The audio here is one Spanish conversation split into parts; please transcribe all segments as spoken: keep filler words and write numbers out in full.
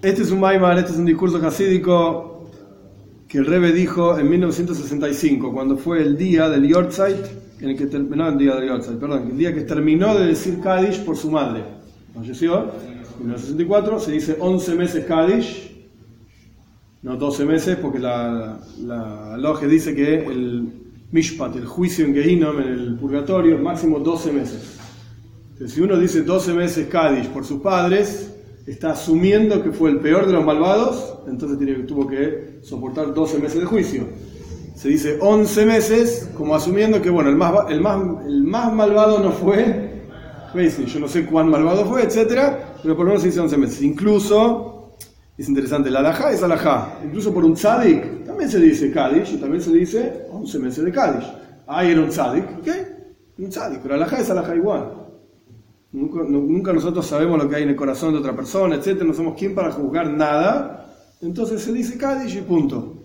Este es un Maimar, este es un discurso jasídico que el Rebbe dijo en mil novecientos sesenta y cinco, cuando fue el día del Yortzeit, en el que terminó el día del Yortzeit, perdón, el día que terminó de decir Kaddish por su madre. Falleció en mil novecientos sesenta y cuatro, se dice once meses Kaddish, no doce meses, porque la, la loge dice que el Mishpat, el juicio en Gehinom, en el purgatorio, es máximo doce meses. Entonces, si uno dice doce meses Kaddish por sus padres, está asumiendo que fue el peor de los malvados, entonces tiene, tuvo que soportar doce meses de juicio. Se dice once meses, como asumiendo que bueno, el más, el más, el más malvado no fue, yo no sé cuán malvado fue, etcétera, pero por lo menos se dice once meses. Incluso, es interesante, la alajá es alajá. Incluso por un tzadik también se dice Kaddish y también se dice once meses de Kaddish. Ah, era un tzadik, ¿ok? Un tzadik, pero alajá es alajá igual. Nunca, nunca nosotros sabemos lo que hay en el corazón de otra persona, etcétera. No somos quien para juzgar nada. Entonces se dice Kaddish y punto.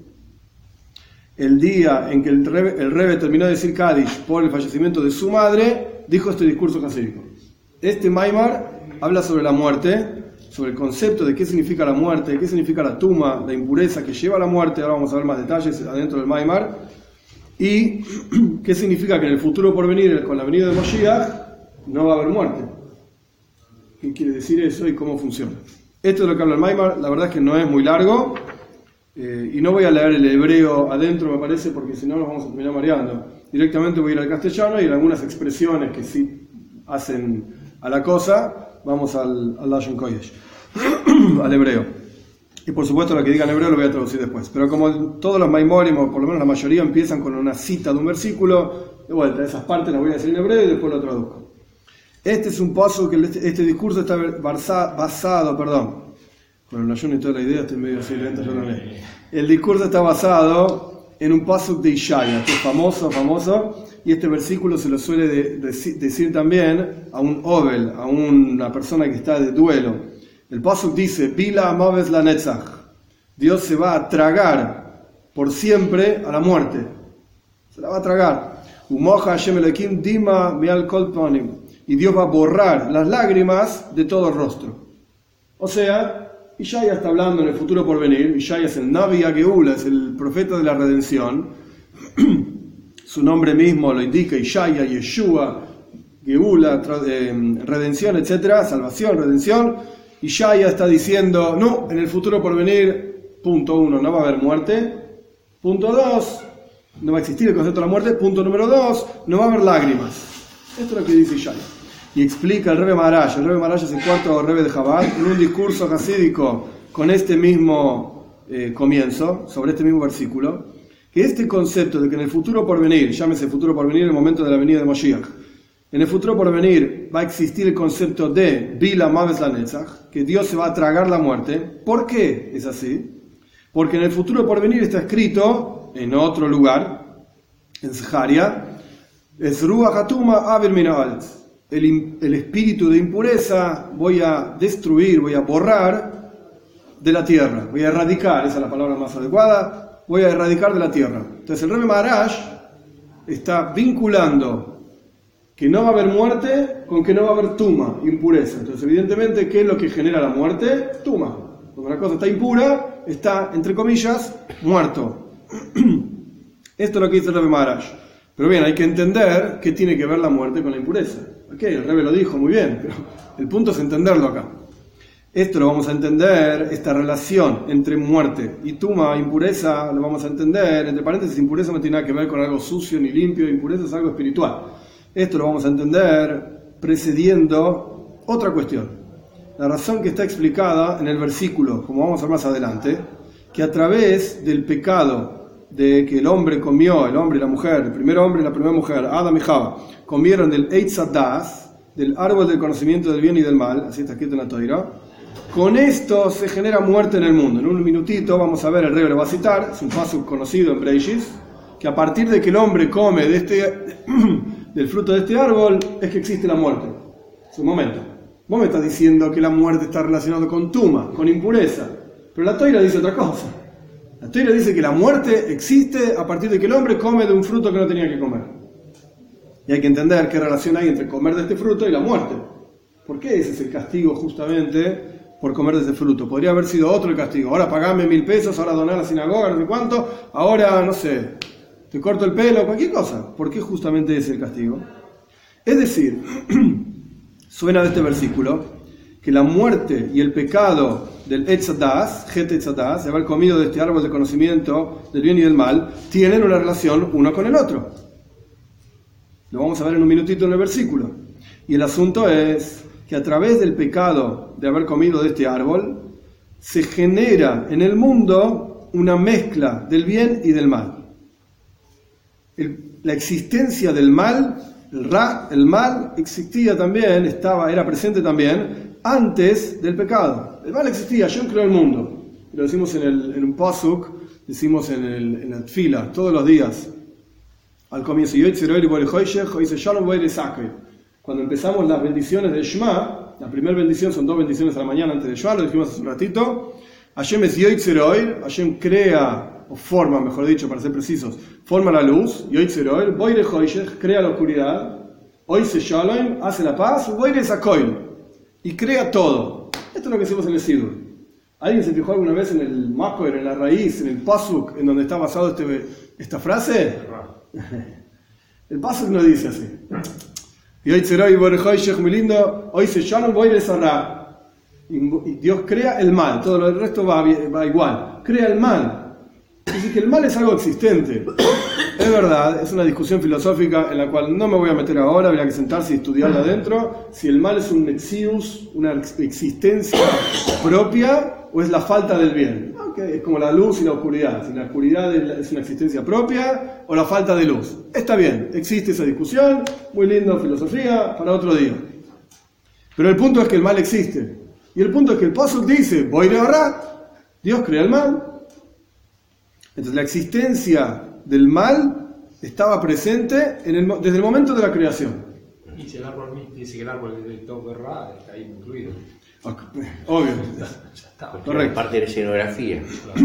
El día en que el Rebbe, el Rebbe terminó de decir Kaddish por el fallecimiento de su madre, dijo este discurso jasídico. Este Maimar habla sobre la muerte, sobre el concepto de qué significa la muerte, qué significa la tuma, la impureza que lleva a la muerte. Ahora vamos a ver más detalles adentro del Maimar. Y qué significa que en el futuro por venir, con la venida de Moshiach, no va a haber muerte. ¿Qué quiere decir eso y cómo funciona? Esto es lo que habla el Maimar. La verdad es que no es muy largo eh, y no voy a leer el hebreo adentro, me parece, porque si no nos vamos a terminar mareando. Directamente voy a ir al castellano y en algunas expresiones que sí hacen a la cosa, vamos al, al Lashon Kodesh, al hebreo. Y por supuesto lo que diga en hebreo lo voy a traducir después. Pero como todos los Maimorim, o por lo menos la mayoría, empiezan con una cita de un versículo, de vuelta, esas partes las voy a decir en hebreo y después lo traduzco. Este es un paso que este, este discurso está basado, basado perdón, con el ayuno y toda la idea, estoy medio así lento, yo lo leo. El discurso está basado en un paso de Ishaya, que es famoso, famoso, y este versículo se lo suele de, de, decir también a un Obel, a una persona que está de duelo. El paso dice, Bila amaves la netzach, Dios se va a tragar por siempre a la muerte, se la va a tragar. Umoja Hashem Elohim dima mial kol panim, y Dios va a borrar las lágrimas de todo el rostro. O sea, Ishaya está hablando en el futuro por venir. Ishaya es el Navi Geula, es el profeta de la redención. Su nombre mismo lo indica, Ishaya, Yeshua, Geula, eh, redención, etcétera, salvación, redención. Ishaya está diciendo, no, en el futuro por venir, punto uno, no va a haber muerte. Punto dos, no va a existir el concepto de la muerte. Punto número dos, no va a haber lágrimas. Esto es lo que dice Ishaya. Y explica el Rebbe Maharash. El Rebbe Maharash es el cuarto Rebbe de Chabad, en un discurso jasídico con este mismo eh, comienzo, sobre este mismo versículo, que este concepto de que en el futuro por venir, llámese futuro por venir, el momento de la venida de Moshiach, en el futuro por venir va a existir el concepto de Bila Maves la Netzach, que Dios se va a tragar la muerte. ¿Por qué es así? Porque en el futuro por venir está escrito en otro lugar, en Zecharia, es Ruach Hatuma Aver min haaretz. El, el espíritu de impureza voy a destruir, voy a borrar de la tierra, voy a erradicar, esa es la palabra más adecuada, voy a erradicar de la tierra. Entonces el Rebbe Maharash está vinculando que no va a haber muerte con que no va a haber tuma, impureza. Entonces evidentemente, ¿qué es lo que genera la muerte? Tuma. Cuando una cosa está impura, está, entre comillas, muerto. Esto es lo que dice el Rebbe Maharash. Pero bien, hay que entender qué tiene que ver la muerte con la impureza. Ok, el Rebbe lo dijo muy bien, pero el punto es entenderlo acá. Esto lo vamos a entender, esta relación entre muerte y tuma, impureza, lo vamos a entender. Entre paréntesis, impureza no tiene nada que ver con algo sucio ni limpio, impureza es algo espiritual. Esto lo vamos a entender precediendo otra cuestión. La razón que está explicada en el versículo, como vamos a ver más adelante, que a través del pecado de que el hombre comió, el hombre y la mujer, el primer hombre y la primera mujer, Adam y Java, comieron del Eitz Hadas, del árbol del conocimiento del bien y del mal, así está escrito en la Torá. Con esto se genera muerte en el mundo. En un minutito vamos a ver, el Rebbe lo va a citar, es un paso conocido en Breishis, que a partir de que el hombre come de este, del fruto de este árbol, es que existe la muerte. Es un momento. Vos me estás diciendo que la muerte está relacionada con tuma, con impureza, pero la Torá dice otra cosa. La Torá dice que la muerte existe a partir de que el hombre come de un fruto que no tenía que comer. Y hay que entender qué relación hay entre comer de este fruto y la muerte. ¿Por qué ese es el castigo justamente por comer de ese fruto. Podría haber sido otro el castigo. Ahora pagame mil pesos, ahora donar a la sinagoga, no sé cuánto, ahora, no sé, te corto el pelo, cualquier cosa. ¿Por qué justamente ese es el castigo? Es decir, suena de este versículo que la muerte y el pecado del Etz Hadas, Het Etz Hadas, de haber comido de este árbol de conocimiento del bien y del mal, tienen una relación uno con el otro. Lo vamos a ver en un minutito en el versículo. Y el asunto es que a través del pecado de haber comido de este árbol, se genera en el mundo una mezcla del bien y del mal. El, la existencia del mal, el ra, el mal, existía también, estaba, era presente también, antes del pecado. El mal existía, yo creo el mundo. Lo decimos en, el, en un pasuk, decimos en, el, en la tfila, todos los días. Al comienzo, cuando empezamos las bendiciones del Shema, la primera bendición son dos bendiciones a la mañana antes del Shema, lo dijimos hace un ratito. Hashem es Yoitzeroir, Hashem crea, o forma, mejor dicho, para ser precisos, forma la luz, Yoitzeroir, Boire Hoishech, crea la oscuridad, Oise Shalom, hace la paz, Boire Sakoil, y crea todo. Esto es lo que decimos en el Sidur. ¿Alguien se fijó alguna vez en el Makoer, en la raíz, en el Pasuk, en donde está basado este, esta frase? El Pasuk no dice así. Y muy lindo, hoy se llama voy a cerrar. Y Dios crea el mal, todo el resto va, va igual. Crea el mal. Es decir, que el mal es algo existente. Es verdad, es una discusión filosófica en la cual no me voy a meter ahora, habría que sentarse y estudiarla adentro. Si el mal es un metzius, una existencia propia, o es la falta del bien. Okay, es como la luz y la oscuridad. Si la oscuridad es una existencia propia o la falta de luz. Está bien, existe esa discusión, muy linda filosofía, para otro día. Pero el punto es que el mal existe. Y el punto es que el Pasuk dice, voy a ahorrar, Dios crea el mal. Entonces la existencia del mal estaba presente en el, desde el momento de la creación. Y si el árbol dice que el árbol del todo errado está ahí incluido. Obvio. Correcto. Parte de la escenografía.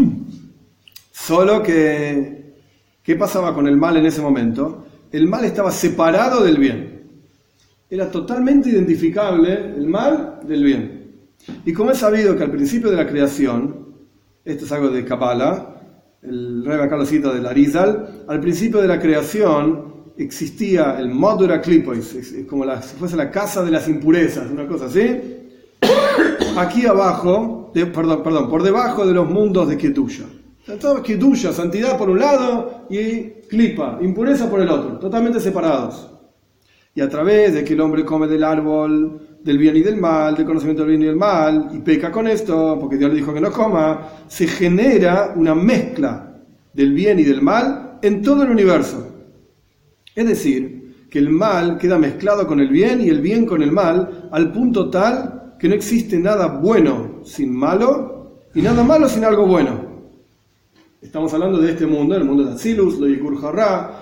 Solo que, ¿qué pasaba con el mal en ese momento? El mal estaba separado del bien. Era totalmente identificable el mal del bien. Y como es sabido que al principio de la creación, esto es algo de Kabbalah, el Rebbe acá lo cita del Arizal, al principio de la creación existía el Modura Klipois, es como la, si fuese la casa de las impurezas, una cosa así. Aquí abajo, de, perdón, perdón, por debajo de los mundos de Kedusha. Todo Kedusha, santidad por un lado y Klipa, impureza por el otro, totalmente separados. Y a través de que el hombre come del árbol del bien y del mal, del conocimiento del bien y del mal, y peca con esto, porque Dios le dijo que no coma, se genera una mezcla del bien y del mal en todo el universo. Es decir, que el mal queda mezclado con el bien y el bien con el mal, al punto tal que no existe nada bueno sin malo y nada malo sin algo bueno. Estamos hablando de este mundo, el mundo de Atzilus, lo Yikur Hará.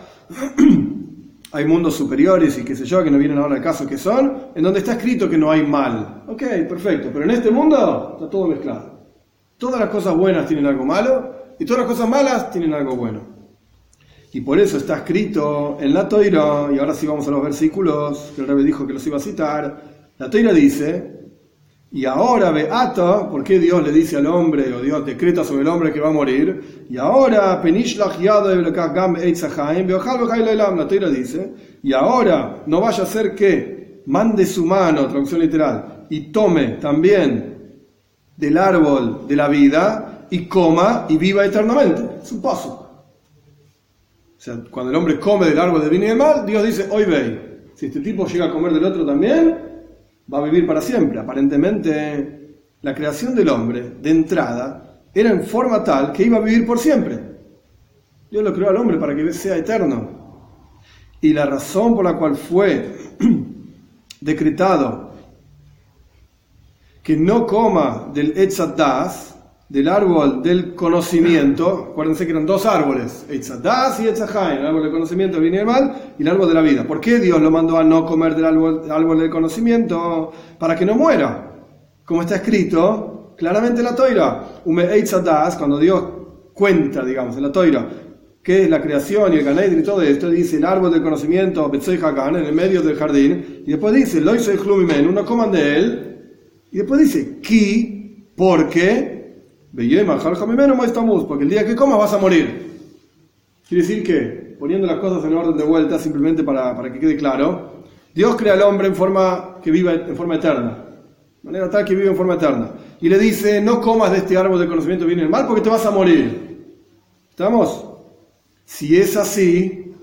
Hay mundos superiores y qué sé yo, que no vienen ahora al caso que son, en donde está escrito que no hay mal. Ok, perfecto, pero en este mundo está todo mezclado. Todas las cosas buenas tienen algo malo y todas las cosas malas tienen algo bueno. Y por eso está escrito en la Toira, y ahora sí vamos a los versículos que el Rebbe dijo que los iba a citar. La Toira dice, y ahora Beato, ¿por qué Dios le dice al hombre, o Dios decreta sobre el hombre que va a morir? Y ahora, Penishlach Yado Gam Eitzahaim, Beojal Bejailelam, la Toira dice, y ahora no vaya a ser que mande su mano, traducción literal, y tome también del árbol de la vida, y coma y viva eternamente. Es un paso. O sea, cuando el hombre come del árbol del bien y del mal, Dios dice, hoy ve, si este tipo llega a comer del otro también, va a vivir para siempre. Aparentemente, la creación del hombre, de entrada, era en forma tal que iba a vivir por siempre. Dios lo creó al hombre para que sea eterno. Y la razón por la cual fue decretado que no coma del Etz Hadas, del árbol del conocimiento, acuérdense que eran dos árboles, Etz Hadas y Etz Haim, el árbol del conocimiento, el bien y el mal, y el árbol de la vida. ¿Por qué Dios lo mandó a no comer del árbol, árbol del conocimiento? Para que no muera. Como está escrito claramente en la Toira, Ume Etz Hadas, cuando Dios cuenta, digamos, en la Toira, que es la creación y el Gan Eden y todo esto, dice el árbol del conocimiento, Betzoi Hagan, en el medio del jardín, y después dice, Loi soy Chlumimen, no coman de él, y después dice, Ki Porque, porque el día que comas vas a morir. Quiere decir que, poniendo las cosas en orden de vuelta, simplemente para, para que quede claro, Dios crea al hombre en forma que viva en forma eterna, de manera tal que vive en forma eterna. Y le dice, no comas de este árbol del conocimiento del bien y del mal porque te vas a morir. ¿Estamos? Si es así,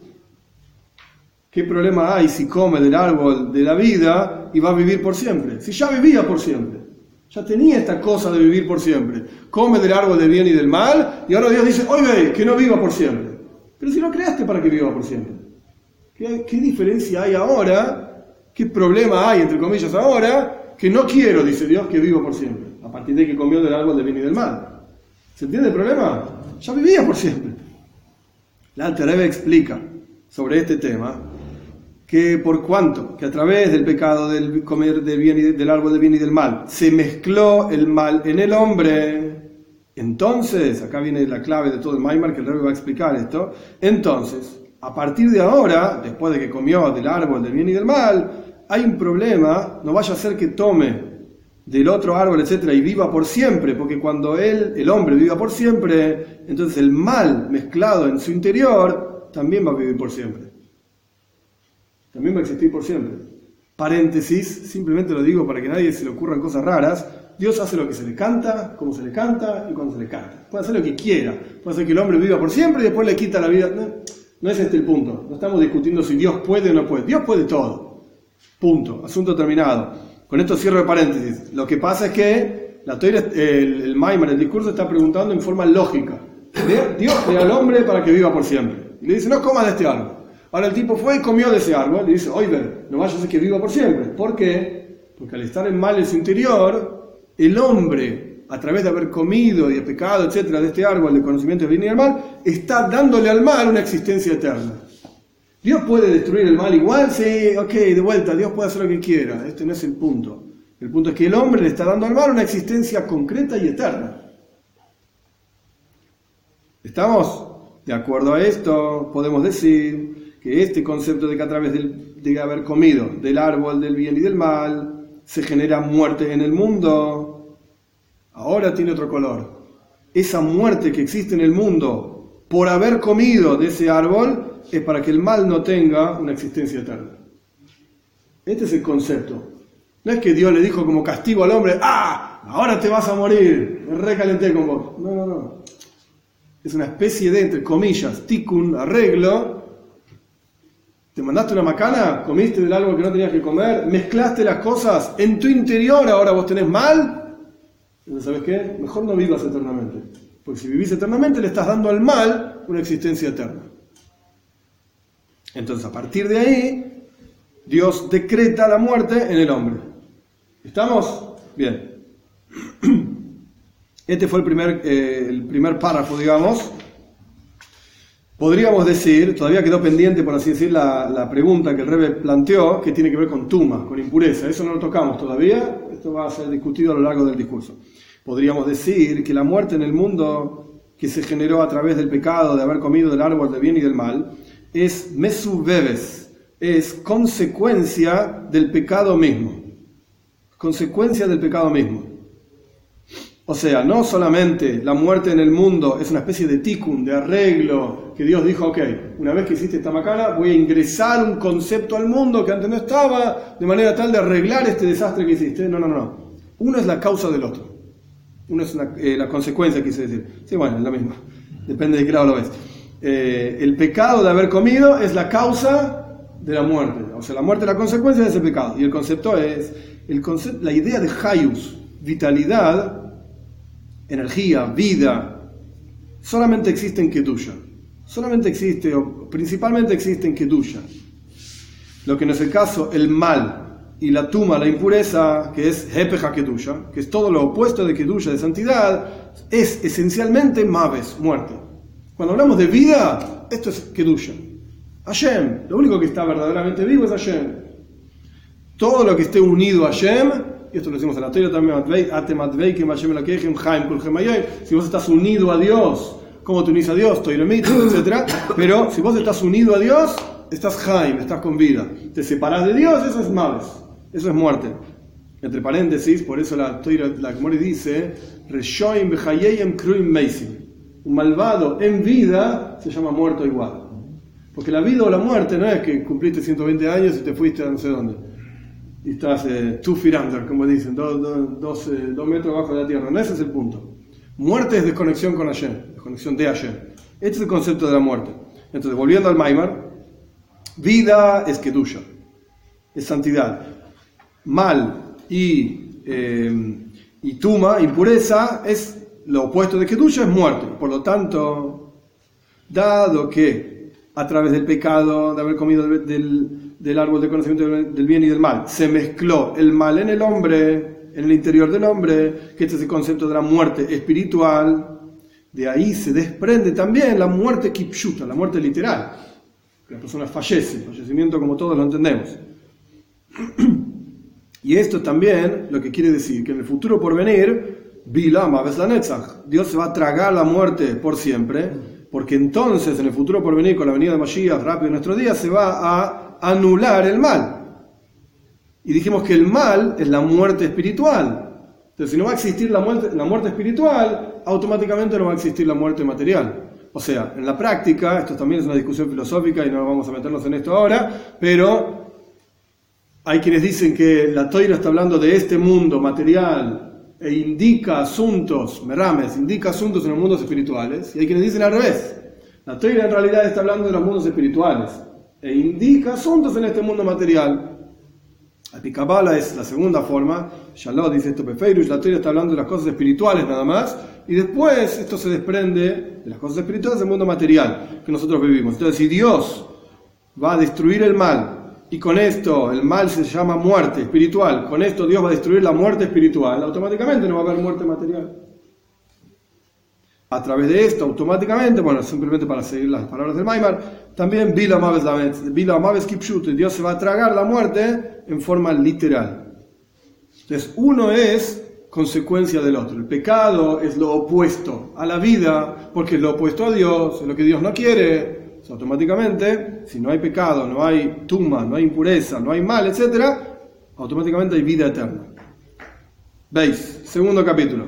¿qué problema hay si come del árbol de la vida y va a vivir por siempre? Si ya vivía por siempre, ya tenía esta cosa de vivir por siempre. Come del árbol del bien y del mal y ahora Dios dice, oye, que no viva por siempre. Pero si lo creaste para que viva por siempre. ¿Qué, qué diferencia hay ahora? ¿Qué problema hay, entre comillas, ahora? Que no quiero, dice Dios, que viva por siempre. A partir de que comió del árbol del bien y del mal. ¿Se entiende el problema? Ya vivía por siempre. La Alter Rebbe explica sobre este tema que por cuanto que a través del pecado del comer del, bien y del árbol del bien y del mal se mezcló el mal en el hombre, entonces, acá viene la clave de todo el Maimar, que el Rebbe va a explicar esto, entonces, a partir de ahora, después de que comió del árbol del bien y del mal, hay un problema, no vaya a ser que tome del otro árbol, etcétera, y viva por siempre, porque cuando él, el hombre, viva por siempre, entonces el mal mezclado en su interior también va a vivir por siempre. También va a existir por siempre. Paréntesis, simplemente lo digo para que a nadie se le ocurran cosas raras. Dios hace lo que se le canta, como se le canta y cuando se le canta. Puede hacer lo que quiera. Puede hacer que el hombre viva por siempre y después le quita la vida. No, no es este el punto. No estamos discutiendo si Dios puede o no puede. Dios puede todo. Punto. Asunto terminado. Con esto cierro el paréntesis. Lo que pasa es que la teoría, el, el Maimar, el discurso está preguntando en forma lógica. Dios crea al hombre para que viva por siempre. Y le dice, no comas de este árbol. Ahora el tipo fue y comió de ese árbol. Y dice, oye, no vayas a ser que viva por siempre. ¿Por qué? Porque al estar en mal en su interior, el hombre, a través de haber comido y de pecado, etcétera, de este árbol de conocimiento del bien y del mal, está dándole al mal una existencia eterna. ¿Dios puede destruir el mal igual? Sí, ok, de vuelta, Dios puede hacer lo que quiera. Este no es el punto. El punto es que el hombre le está dando al mal una existencia concreta y eterna. ¿Estamos? De acuerdo a esto, podemos decir que este concepto de que a través del, de haber comido del árbol del bien y del mal se genera muerte en el mundo, ahora tiene otro color. Esa muerte que existe en el mundo por haber comido de ese árbol es para que el mal no tenga una existencia eterna. Este es el concepto. No es que Dios le dijo como castigo al hombre, ¡ah! Ahora te vas a morir, me recalenté con vos. No, no, no. Es una especie de, entre comillas, tikkun, arreglo. Te mandaste una macana, comiste del árbol que no tenías que comer, mezclaste las cosas, en tu interior ahora vos tenés mal. Entonces, ¿sabes qué? Mejor no vivas eternamente. Porque si vivís eternamente le estás dando al mal una existencia eterna. Entonces, a partir de ahí, Dios decreta la muerte en el hombre. ¿Estamos? Bien. Este fue el primer, eh, el primer párrafo, digamos. Podríamos decir, todavía quedó pendiente, por así decir, la, la pregunta que el Rebbe planteó, que tiene que ver con tuma, con impureza. Eso no lo tocamos todavía, esto va a ser discutido a lo largo del discurso. Podríamos decir que la muerte en el mundo que se generó a través del pecado de haber comido del árbol del bien y del mal es mesubebes, es consecuencia del pecado mismo. Consecuencia del pecado mismo. O sea, no solamente la muerte en el mundo es una especie de tikkun, de arreglo, que Dios dijo, ok, una vez que hiciste esta macana, voy a ingresar un concepto al mundo que antes no estaba, de manera tal de arreglar este desastre que hiciste. No, no, no. Uno es la causa del otro. Uno es una, eh, la consecuencia, quise decir. Sí, bueno, es lo mismo. Depende de qué lado lo ves. Eh, el pecado de haber comido es la causa de la muerte. O sea, la muerte es la consecuencia de ese pecado. Y el concepto es, el concepto, la idea de hayus, vitalidad, energía, vida, solamente existe en Kedusha. Solamente existe, o principalmente existe en Kedusha. Lo que no es el caso, el mal y la tuma, la impureza, que es Hepeja Kedusha, que es todo lo opuesto de Kedusha, de santidad, es esencialmente Maves, muerte. Cuando hablamos de vida, esto es Kedusha. Hashem, lo único que está verdaderamente vivo es Hashem. Todo lo que esté unido a Hashem, y esto lo decimos en la Torah también, si vos estás unido a Dios, ¿cómo te unís a Dios? etcétera. Pero si vos estás unido a Dios, estás Haim, estás con vida. Te separás de Dios, eso es Maves, eso es muerte. Entre paréntesis, por eso la la Gemara dice, Reshoim b'chayeyem kruim meisim. Un malvado en vida se llama muerto igual. Porque la vida o la muerte no es que cumpliste ciento veinte años y te fuiste a no sé dónde. Y estás eh, two feet under, como dicen, dos, dos, dos, eh, dos metros abajo de la tierra. No, ese es el punto. Muerte es desconexión con Hashem, desconexión de Hashem. Este es el concepto de la muerte. Entonces, volviendo al Maimar, vida es kedusha, es santidad. Mal y, eh, y tuma, impureza, es lo opuesto de kedusha, es muerte. Por lo tanto, dado que a través del pecado, de haber comido del, del, del árbol de conocimiento del bien y del mal, se mezcló el mal en el hombre, en el interior del hombre, que este es el concepto de la muerte espiritual. De ahí se desprende también la muerte kipshuta, la muerte literal. La persona fallece, fallecimiento como todos lo entendemos. Y esto también lo que quiere decir que en el futuro por venir, Dios se va a tragar la muerte por siempre. Porque entonces, en el futuro por venir, con la venida de Mashiach rápido en nuestros días, se va a anular el mal. Y dijimos que el mal es la muerte espiritual. Entonces, si no va a existir la muerte, la muerte espiritual, automáticamente no va a existir la muerte material. O sea, en la práctica, esto también es una discusión filosófica y no vamos a meternos en esto ahora, pero hay quienes dicen que la Torah está hablando de este mundo material e indica asuntos, merames, indica asuntos en los mundos espirituales, y hay quienes dicen al revés. La Torah en realidad está hablando de los mundos espirituales e indica asuntos en este mundo material. La Kabbalah es la segunda forma. Shalom dice esto Pefeirush, la Torah está hablando de las cosas espirituales nada más, y después esto se desprende de las cosas espirituales del mundo material que nosotros vivimos. Entonces, si Dios va a destruir el mal, y con esto el mal se llama muerte espiritual, con esto Dios va a destruir la muerte espiritual, automáticamente no va a haber muerte material. A través de esto, automáticamente, bueno, simplemente para seguir las palabras del Maimar, también Bila Maves Kipshut, Dios se va a tragar la muerte en forma literal. Entonces, uno es consecuencia del otro. El pecado es lo opuesto a la vida, porque es lo opuesto a Dios, es lo que Dios no quiere. Automáticamente, si no hay pecado, no hay tuma, no hay impureza, no hay mal, etcétera, automáticamente hay vida eterna. ¿Veis? Segundo capítulo.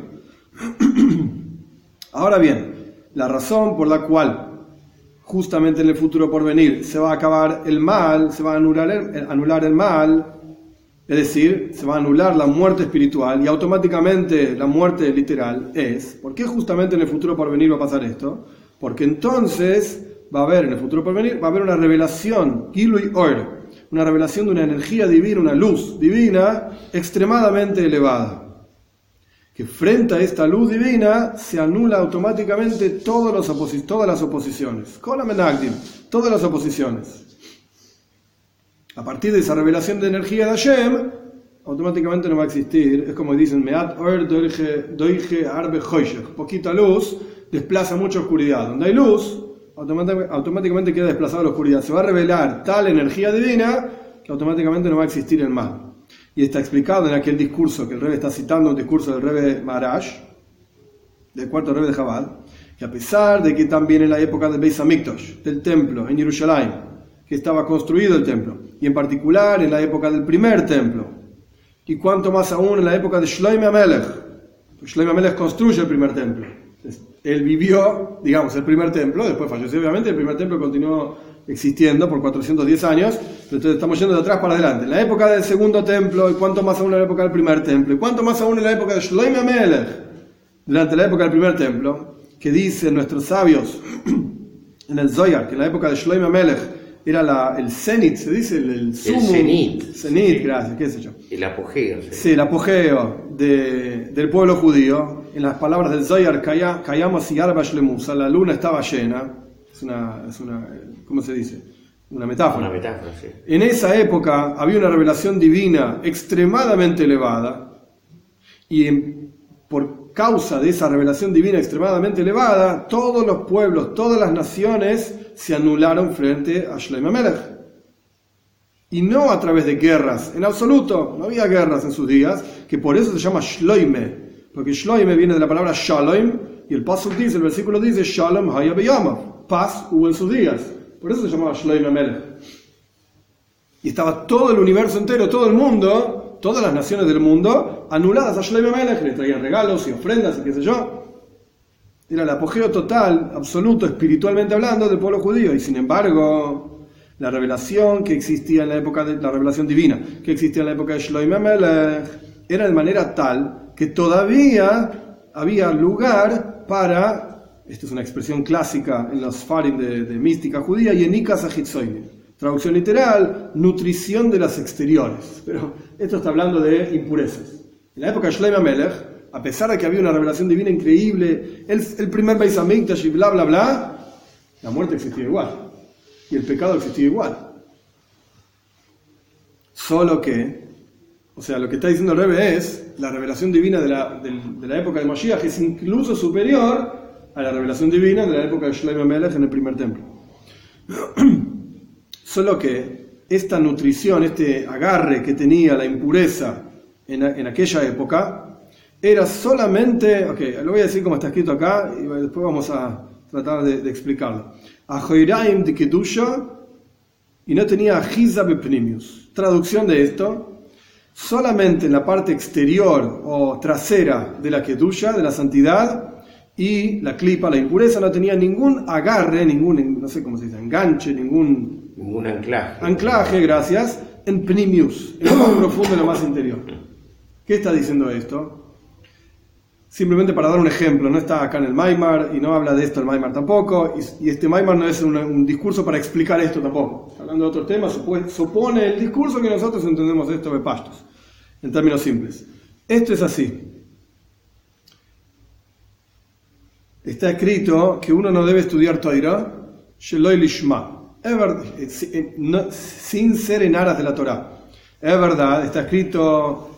Ahora bien, la razón por la cual justamente en el futuro por venir se va a acabar el mal, se va a anular el, anular el mal, es decir, se va a anular la muerte espiritual y automáticamente la muerte literal, es, ¿por qué justamente en el futuro por venir va a pasar esto? Porque entonces va a haber en el futuro por venir, va a haber una revelación, Gilui Or, una revelación de una energía divina, una luz divina extremadamente elevada. Que frente a esta luz divina se anula automáticamente todos los oposi- todas las oposiciones. Kolamenagdim, todas las oposiciones. A partir de esa revelación de energía de Hashem, automáticamente no va a existir. Es como dicen, Meat Or Doige Arbe Hoshech. Poquita luz desplaza mucha oscuridad. Donde hay luz, automáticamente queda desplazada la oscuridad. Se va a revelar tal energía divina que automáticamente no va a existir el mal. Y está explicado en aquel discurso que el Rebbe está citando, un discurso del Rebbe Maharash, del cuarto Rebbe de Chabad, que a pesar de que también en la época del Beis Hamikdash, del templo en Jerusalén, que estaba construido el templo, y en particular en la época del primer templo, y cuanto más aún en la época de Shlomo Amelech, Shlomo Amelech construye el primer templo. Entonces, él vivió, digamos, el primer templo, después falleció obviamente, el primer templo continuó existiendo por cuatrocientos diez años, pero entonces estamos yendo de atrás para adelante. En la época del segundo templo, y cuánto más aún en la época del primer templo, y cuánto más aún en la época de Shlomo Amelech, durante la época del primer templo, que dicen nuestros sabios en el Zohar, que en la época de Shlomo Amelech era la, el cenit, se dice, el, el sumo. El cenit. Cenit, sí. Gracias, qué sé yo. El apogeo. Sí, sí el apogeo de, del pueblo judío. En las palabras del Zohar, Kayamos y Arba Shlemusa, la luna estaba llena. Es una, es una, ¿cómo se dice? Una metáfora. Una metáfora, sí. En esa época había una revelación divina extremadamente elevada, y en, por causa de esa revelación divina extremadamente elevada, todos los pueblos, todas las naciones se anularon frente a Shlomo Amelech. Y no a través de guerras, en absoluto, no había guerras en sus días, que por eso se llama Shloime, porque Shloime viene de la palabra Shalom, y el pasuk dice, el versículo dice, Shalom haya beyamav, paz hubo en sus días. Por eso se llamaba Shlomo Amelech. Y estaba todo el universo entero, todo el mundo, todas las naciones del mundo anuladas a Shlomo Melech, le traían regalos y ofrendas y qué sé yo. Era el apogeo total, absoluto, espiritualmente hablando, del pueblo judío. Y sin embargo, la revelación que existía en la época de la revelación divina, que existía en la época de Shlomo Melech, era de manera tal que todavía había lugar para, esta es una expresión clásica en los farim de, de mística judía, Yenikas Achitzonim. Traducción literal, nutrición de las exteriores. Pero esto está hablando de impurezas. En la época de Shlomo Melech, a pesar de que había una revelación divina increíble, el, el primer Beis Hamikdash y bla bla bla, la muerte existía igual. Y el pecado existía igual. Solo que, o sea, lo que está diciendo el Rebbe es, la revelación divina de la, de, de la época de Mashiach es incluso superior a la revelación divina de la época de Shlomo Melech en el primer templo. Solo que esta nutrición, este agarre que tenía la impureza en, en aquella época, era solamente, ok, lo voy a decir como está escrito acá y después vamos a tratar de, de explicarlo. Ajoiraim de Kedusha, y no tenía Ajiza Bepnimius. Traducción de esto, solamente en la parte exterior o trasera de la Kedusha, de la santidad, y la clipa, la impureza, no tenía ningún agarre, ningún, no sé cómo se dice, enganche, ningún... Ningún anclaje. Anclaje, gracias, en Pnimius, en lo más profundo, en lo más interior. ¿Qué está diciendo esto? Simplemente para dar un ejemplo, no está acá en el Maimar y no habla de esto el Maimar tampoco, y, y este Maimar no es un, un discurso para explicar esto tampoco. Está hablando de otros temas, supone, supone el discurso que nosotros entendemos esto de pastos, en términos simples. Esto es así. Está escrito que uno no debe estudiar Torah, Sheloi Lishma, sin ser en aras de la Torah. Es verdad, está escrito,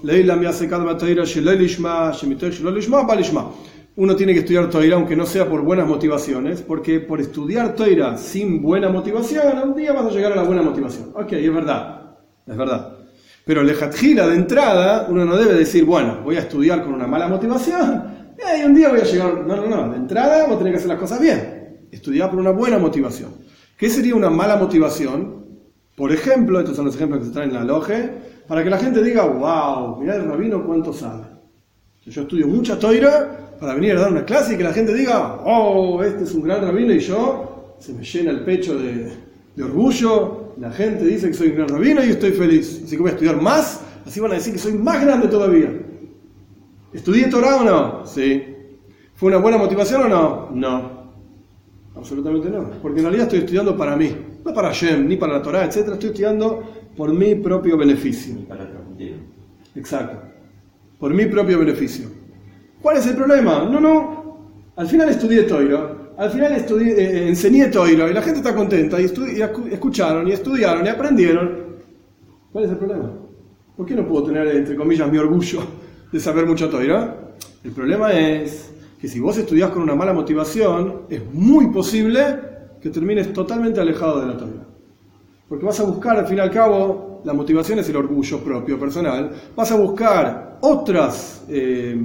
uno tiene que estudiar Torah aunque no sea por buenas motivaciones, porque por estudiar Torah sin buena motivación, un día vas a llegar a la buena motivación. Ok, es verdad, es verdad. Pero lejatjila, de entrada, uno no debe decir, bueno, voy a estudiar con una mala motivación, y un día voy a llegar... No, no, no, de entrada vos tenés que hacer las cosas bien. Estudiar por una buena motivación. ¿Qué sería una mala motivación? Por ejemplo, estos son los ejemplos que se traen en la loge, para que la gente diga, wow, mirá el rabino cuánto sabe. Yo estudio mucha toira para venir a dar una clase y que la gente diga, oh, este es un gran rabino, y yo, se me llena el pecho de, de orgullo, la gente dice que soy un gran rabino y estoy feliz. Así que voy a estudiar más, así van a decir que soy más grande todavía. ¿Estudié Torah o no? Sí. ¿Fue una buena motivación o no? No. Absolutamente no. Porque en realidad estoy estudiando para mí. No para Hashem, ni para la Torah, etcétera. Estoy estudiando por mi propio beneficio. Para transmitir. Exacto. Por mi propio beneficio. ¿Cuál es el problema? No, no. Al final estudié Torah. Al final estudié, eh, enseñé Torah. Y la gente está contenta. Y, estudi- y escucharon, y estudiaron, y aprendieron. ¿Cuál es el problema? ¿Por qué no puedo tener, entre comillas, mi orgullo de saber mucho Torah? El problema es que si vos estudiás con una mala motivación, es muy posible que termines totalmente alejado de la Torah. Porque vas a buscar, al fin y al cabo, la motivación es el orgullo propio, personal, vas a buscar otras, eh,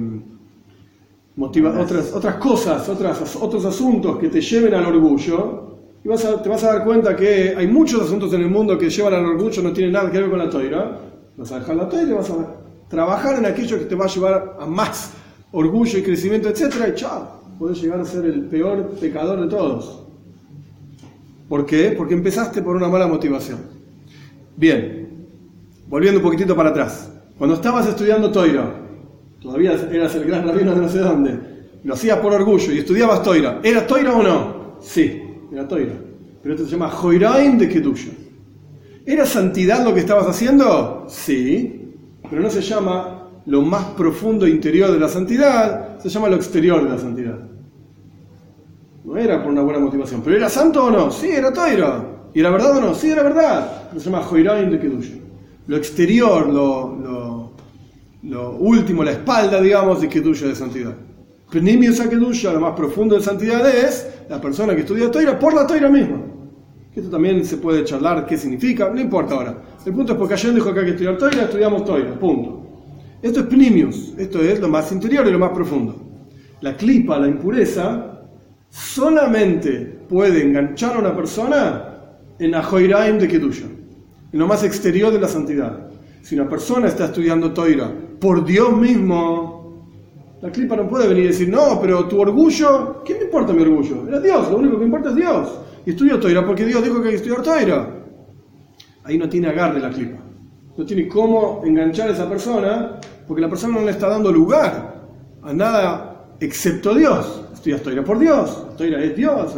motiva- otras, otras cosas, otras, otros asuntos que te lleven al orgullo, y vas a, te vas a dar cuenta que hay muchos asuntos en el mundo que llevan al orgullo, no tienen nada que ver con la Torah. Vas a dejar la Torah y vas a trabajar en aquello que te va a llevar a más orgullo y crecimiento, etcétera, y chao, puedes llegar a ser el peor pecador de todos. ¿Por qué? Porque empezaste por una mala motivación. Bien, volviendo un poquitito para atrás. Cuando estabas estudiando Torah, todavía eras el gran rabino de no sé dónde, lo hacías por orgullo y estudiabas Torah. ¿Era Torah o no? Sí, era Torah. Pero esto se llama Joiraim de Kedusha. ¿Era santidad lo que estabas haciendo? Sí, pero no se llama lo más profundo interior de la santidad, se llama lo exterior de la santidad. No era por una buena motivación. ¿Pero era santo o no? Sí, era Torah. ¿Y era verdad o no? Sí, era verdad. Pero se llama Joiraim de Kedusha. Lo exterior, lo, lo, lo último, la espalda, digamos, de Kedusha, de santidad. Pnimius a Kedusha, lo más profundo de santidad es la persona que estudia Torah por la Torah misma. Que esto también se puede charlar qué significa, no importa ahora. El punto es porque Hashem dijo que hay que estudiar Torah, estudiamos Torah, punto. Esto es Pnimius, esto es lo más interior y lo más profundo. La clipa, la impureza, solamente puede enganchar a una persona en Ajoiraim de Kedusha, en lo más exterior de la santidad. si una persona está estudiando Toira por Dios mismo, la clipa no puede venir y decir, no, pero tu orgullo, ¿qué me importa mi orgullo? Era Dios, lo único que importa es Dios. Y estudio Toira porque Dios dijo que hay que estudiar Toira. Ahí no tiene agarre la clipa. No tiene cómo enganchar a esa persona porque la persona no le está dando lugar a nada excepto Dios. Estudias Toira por Dios. Toira es Dios.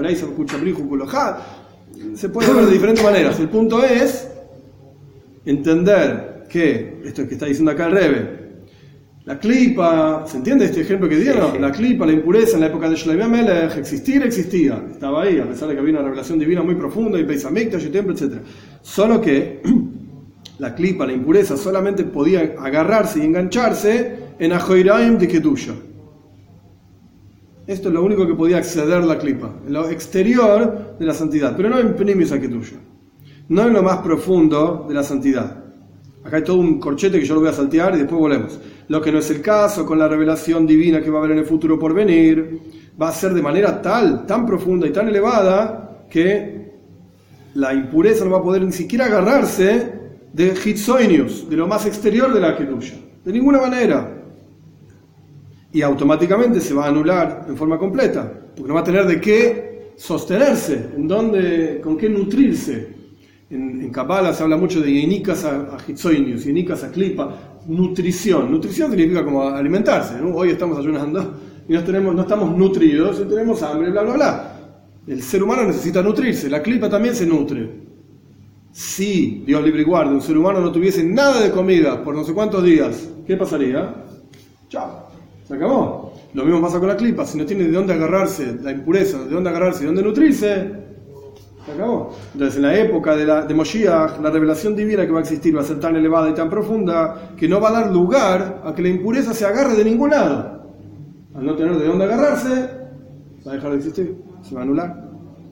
Se puede ver de diferentes maneras. El punto es entender que, esto que está diciendo acá el Rebbe, la clipa, ¿se entiende este ejemplo que dieron? Sí, sí. La clipa, la impureza en la época de Shlomo Amelech, existir, existía. Estaba ahí, a pesar de que había una revelación divina muy profunda, y Beis Hamikdash, y templo, etcétera. Solo que la clipa, la impureza, solamente podía agarrarse y engancharse en Ajoiraim de Kedusha. Esto es lo único que podía acceder la clipa, en lo exterior de la santidad, pero no en Pnimis a Kedusha, no en lo más profundo de la santidad. Acá hay todo un corchete que yo lo voy a saltear y después volvemos. Lo que no es el caso con la revelación divina que va a haber en el futuro por venir, va a ser de manera tal, tan profunda y tan elevada que la impureza no va a poder ni siquiera agarrarse de Hitzoinius, de lo más exterior de la Kedusha, de ninguna manera. Y automáticamente se va a anular en forma completa, porque no va a tener de qué sostenerse, en dónde, con qué nutrirse. En, en Kabbalah se habla mucho de Yenikas a, a Hitzoinius, Yenikas a Klipa, nutrición. Nutrición significa como alimentarse, ¿no? Hoy estamos ayunando y no, tenemos, no estamos nutridos, y tenemos hambre, bla, bla, bla. El ser humano necesita nutrirse, la Klipa también se nutre. Si, Dios libre y guarde, un ser humano no tuviese nada de comida por no sé cuántos días, ¿qué pasaría? Chao, se acabó. Lo mismo pasa con la Klipa, si no tiene de dónde agarrarse la impureza, de dónde agarrarse y de dónde nutrirse, se acabó. Entonces, en la época de, la, de Moshiach, la revelación divina que va a existir va a ser tan elevada y tan profunda que no va a dar lugar a que la impureza se agarre de ningún lado. Al no tener de dónde agarrarse, va a dejar de existir, se va a anular.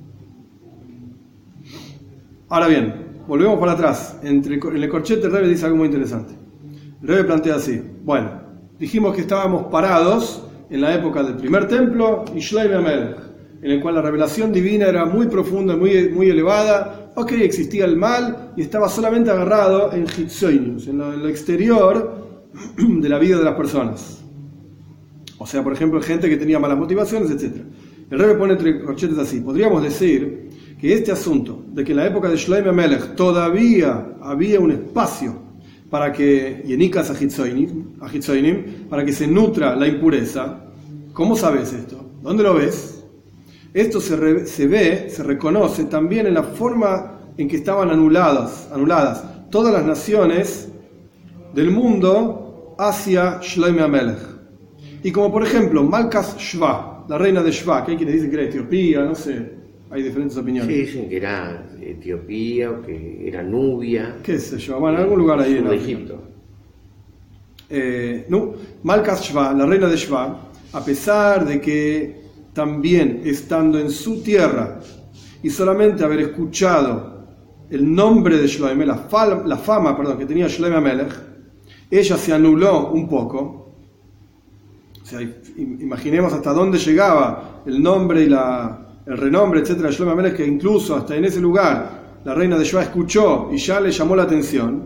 Ahora bien, volvemos para atrás. Entre, en el corchete el Rebbe dice algo muy interesante. El Rebbe plantea así: bueno, dijimos que estábamos parados en la época del primer templo y Shlomo Amelech, en el cual la revelación divina era muy profunda, muy, muy elevada. Ok, existía el mal y estaba solamente agarrado en Hitzoinius, en lo, en lo exterior de la vida de las personas. O sea, por ejemplo, gente que tenía malas motivaciones, etcétera. El Rebbe pone entre corchetes así: podríamos decir que este asunto de que en la época de Shlomo Amelech todavía había un espacio para que Yenikas a Hitzoinim, para que se nutra la impureza. ¿Cómo sabes esto? ¿Dónde lo ves? Esto se, re, se ve, se reconoce también en la forma en que estaban anuladas, anuladas todas las naciones del mundo hacia Shlomo Amelech. Y como por ejemplo Malkas Shva, la reina de Shva, que hay quienes dicen que era Etiopía, no sé, hay diferentes opiniones. Sí, dicen que era Etiopía o que era Nubia. ¿Qué sé yo? Bueno, en algún lugar ahí en Egipto. Eh, no, Malkas Shva, la reina de Shva, a pesar de que también estando en su tierra y solamente haber escuchado el nombre de Shlomo, la, fama, la fama perdón, que tenía Shlomo Amelech, ella se anuló un poco. O sea, imaginemos hasta dónde llegaba el nombre y la, el renombre, etcétera, de Shlomo Amelech, que incluso hasta en ese lugar la reina de Shva escuchó y ya le llamó la atención.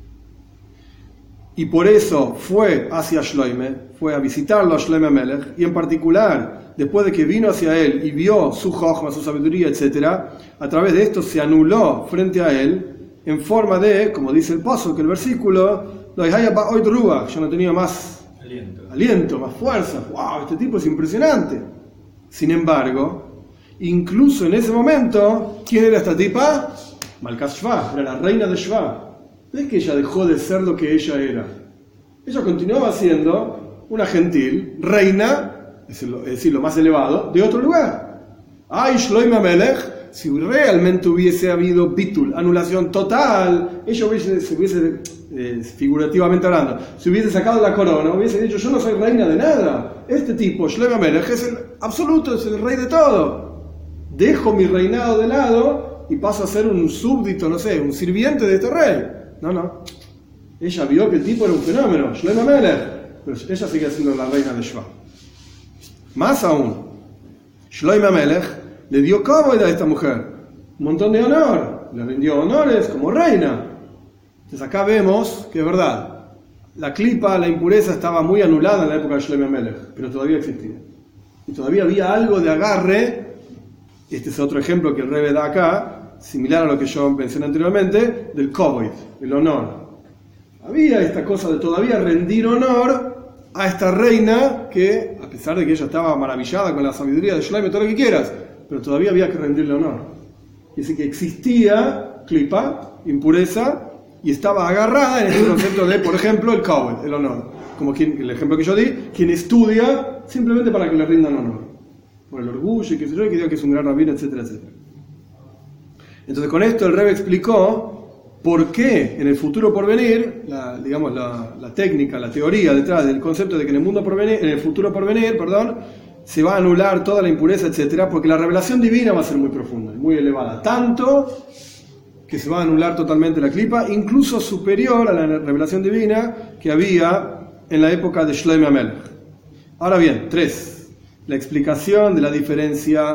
Y por eso fue hacia Shlomo, fue a visitarlo a Shlomo Amelech, y en particular, después de que vino hacia él y vio su jochma, su sabiduría, etcétera, a través de esto se anuló frente a él en forma de, como dice el paso, que el versículo, ya no tenía más aliento, aliento más fuerza. ¡Wow! Este tipo es impresionante. Sin embargo, incluso en ese momento, ¿quién era esta tipa? Malkas Shva, era la reina de Shva. No es que ella dejó de ser lo que ella era. Ella continuaba siendo una gentil reina, es decir, lo más elevado, de otro lugar. Ay, Shlomo Amelech, si realmente hubiese habido bitul, anulación total, ella hubiese, se hubiese, eh, figurativamente hablando, se hubiese sacado la corona, hubiese dicho: yo no soy reina de nada. Este tipo, Shlomo Amelech, es el absoluto, es el rey de todo. Dejo mi reinado de lado y paso a ser un súbdito, no sé, un sirviente de este rey. No, no. Ella vio que el tipo era un fenómeno, Shlomo Amelech, pero ella sigue siendo la reina de Shva. Más aún, Shlomo Amelech le dio cómoda a esta mujer un montón de honor, le rindió honores como reina. Entonces acá vemos que es verdad, la clipa, la impureza estaba muy anulada en la época de Shlomo Melech, pero todavía existía. Y todavía había algo de agarre. Este es otro ejemplo que el Rebbe da acá, similar a lo que yo mencioné anteriormente, del Kovoid, el honor. Había esta cosa de todavía rendir honor a esta reina que, a pesar de que ella estaba maravillada con la sabiduría de Shlomo y todo lo que quieras, pero todavía había que rendirle honor. Y así que existía clipa, impureza, y estaba agarrada en este concepto de, por ejemplo, el Kovoid, el honor. Como quien, el ejemplo que yo di, quien estudia simplemente para que le rindan honor. Por el orgullo y que sé yo, y que diga que es un gran rabino, etcétera, etcétera. Entonces con esto el Rebbe explicó por qué en el futuro por venir, la, digamos la, la técnica, la teoría detrás del concepto de que en el mundo por venir, en el futuro por venir, perdón, se va a anular toda la impureza, etcétera, porque la revelación divina va a ser muy profunda, muy elevada, tanto que se va a anular totalmente la clipa, incluso superior a la revelación divina que había en la época de Shlomo Melech. Ahora bien, tres, la explicación de la diferencia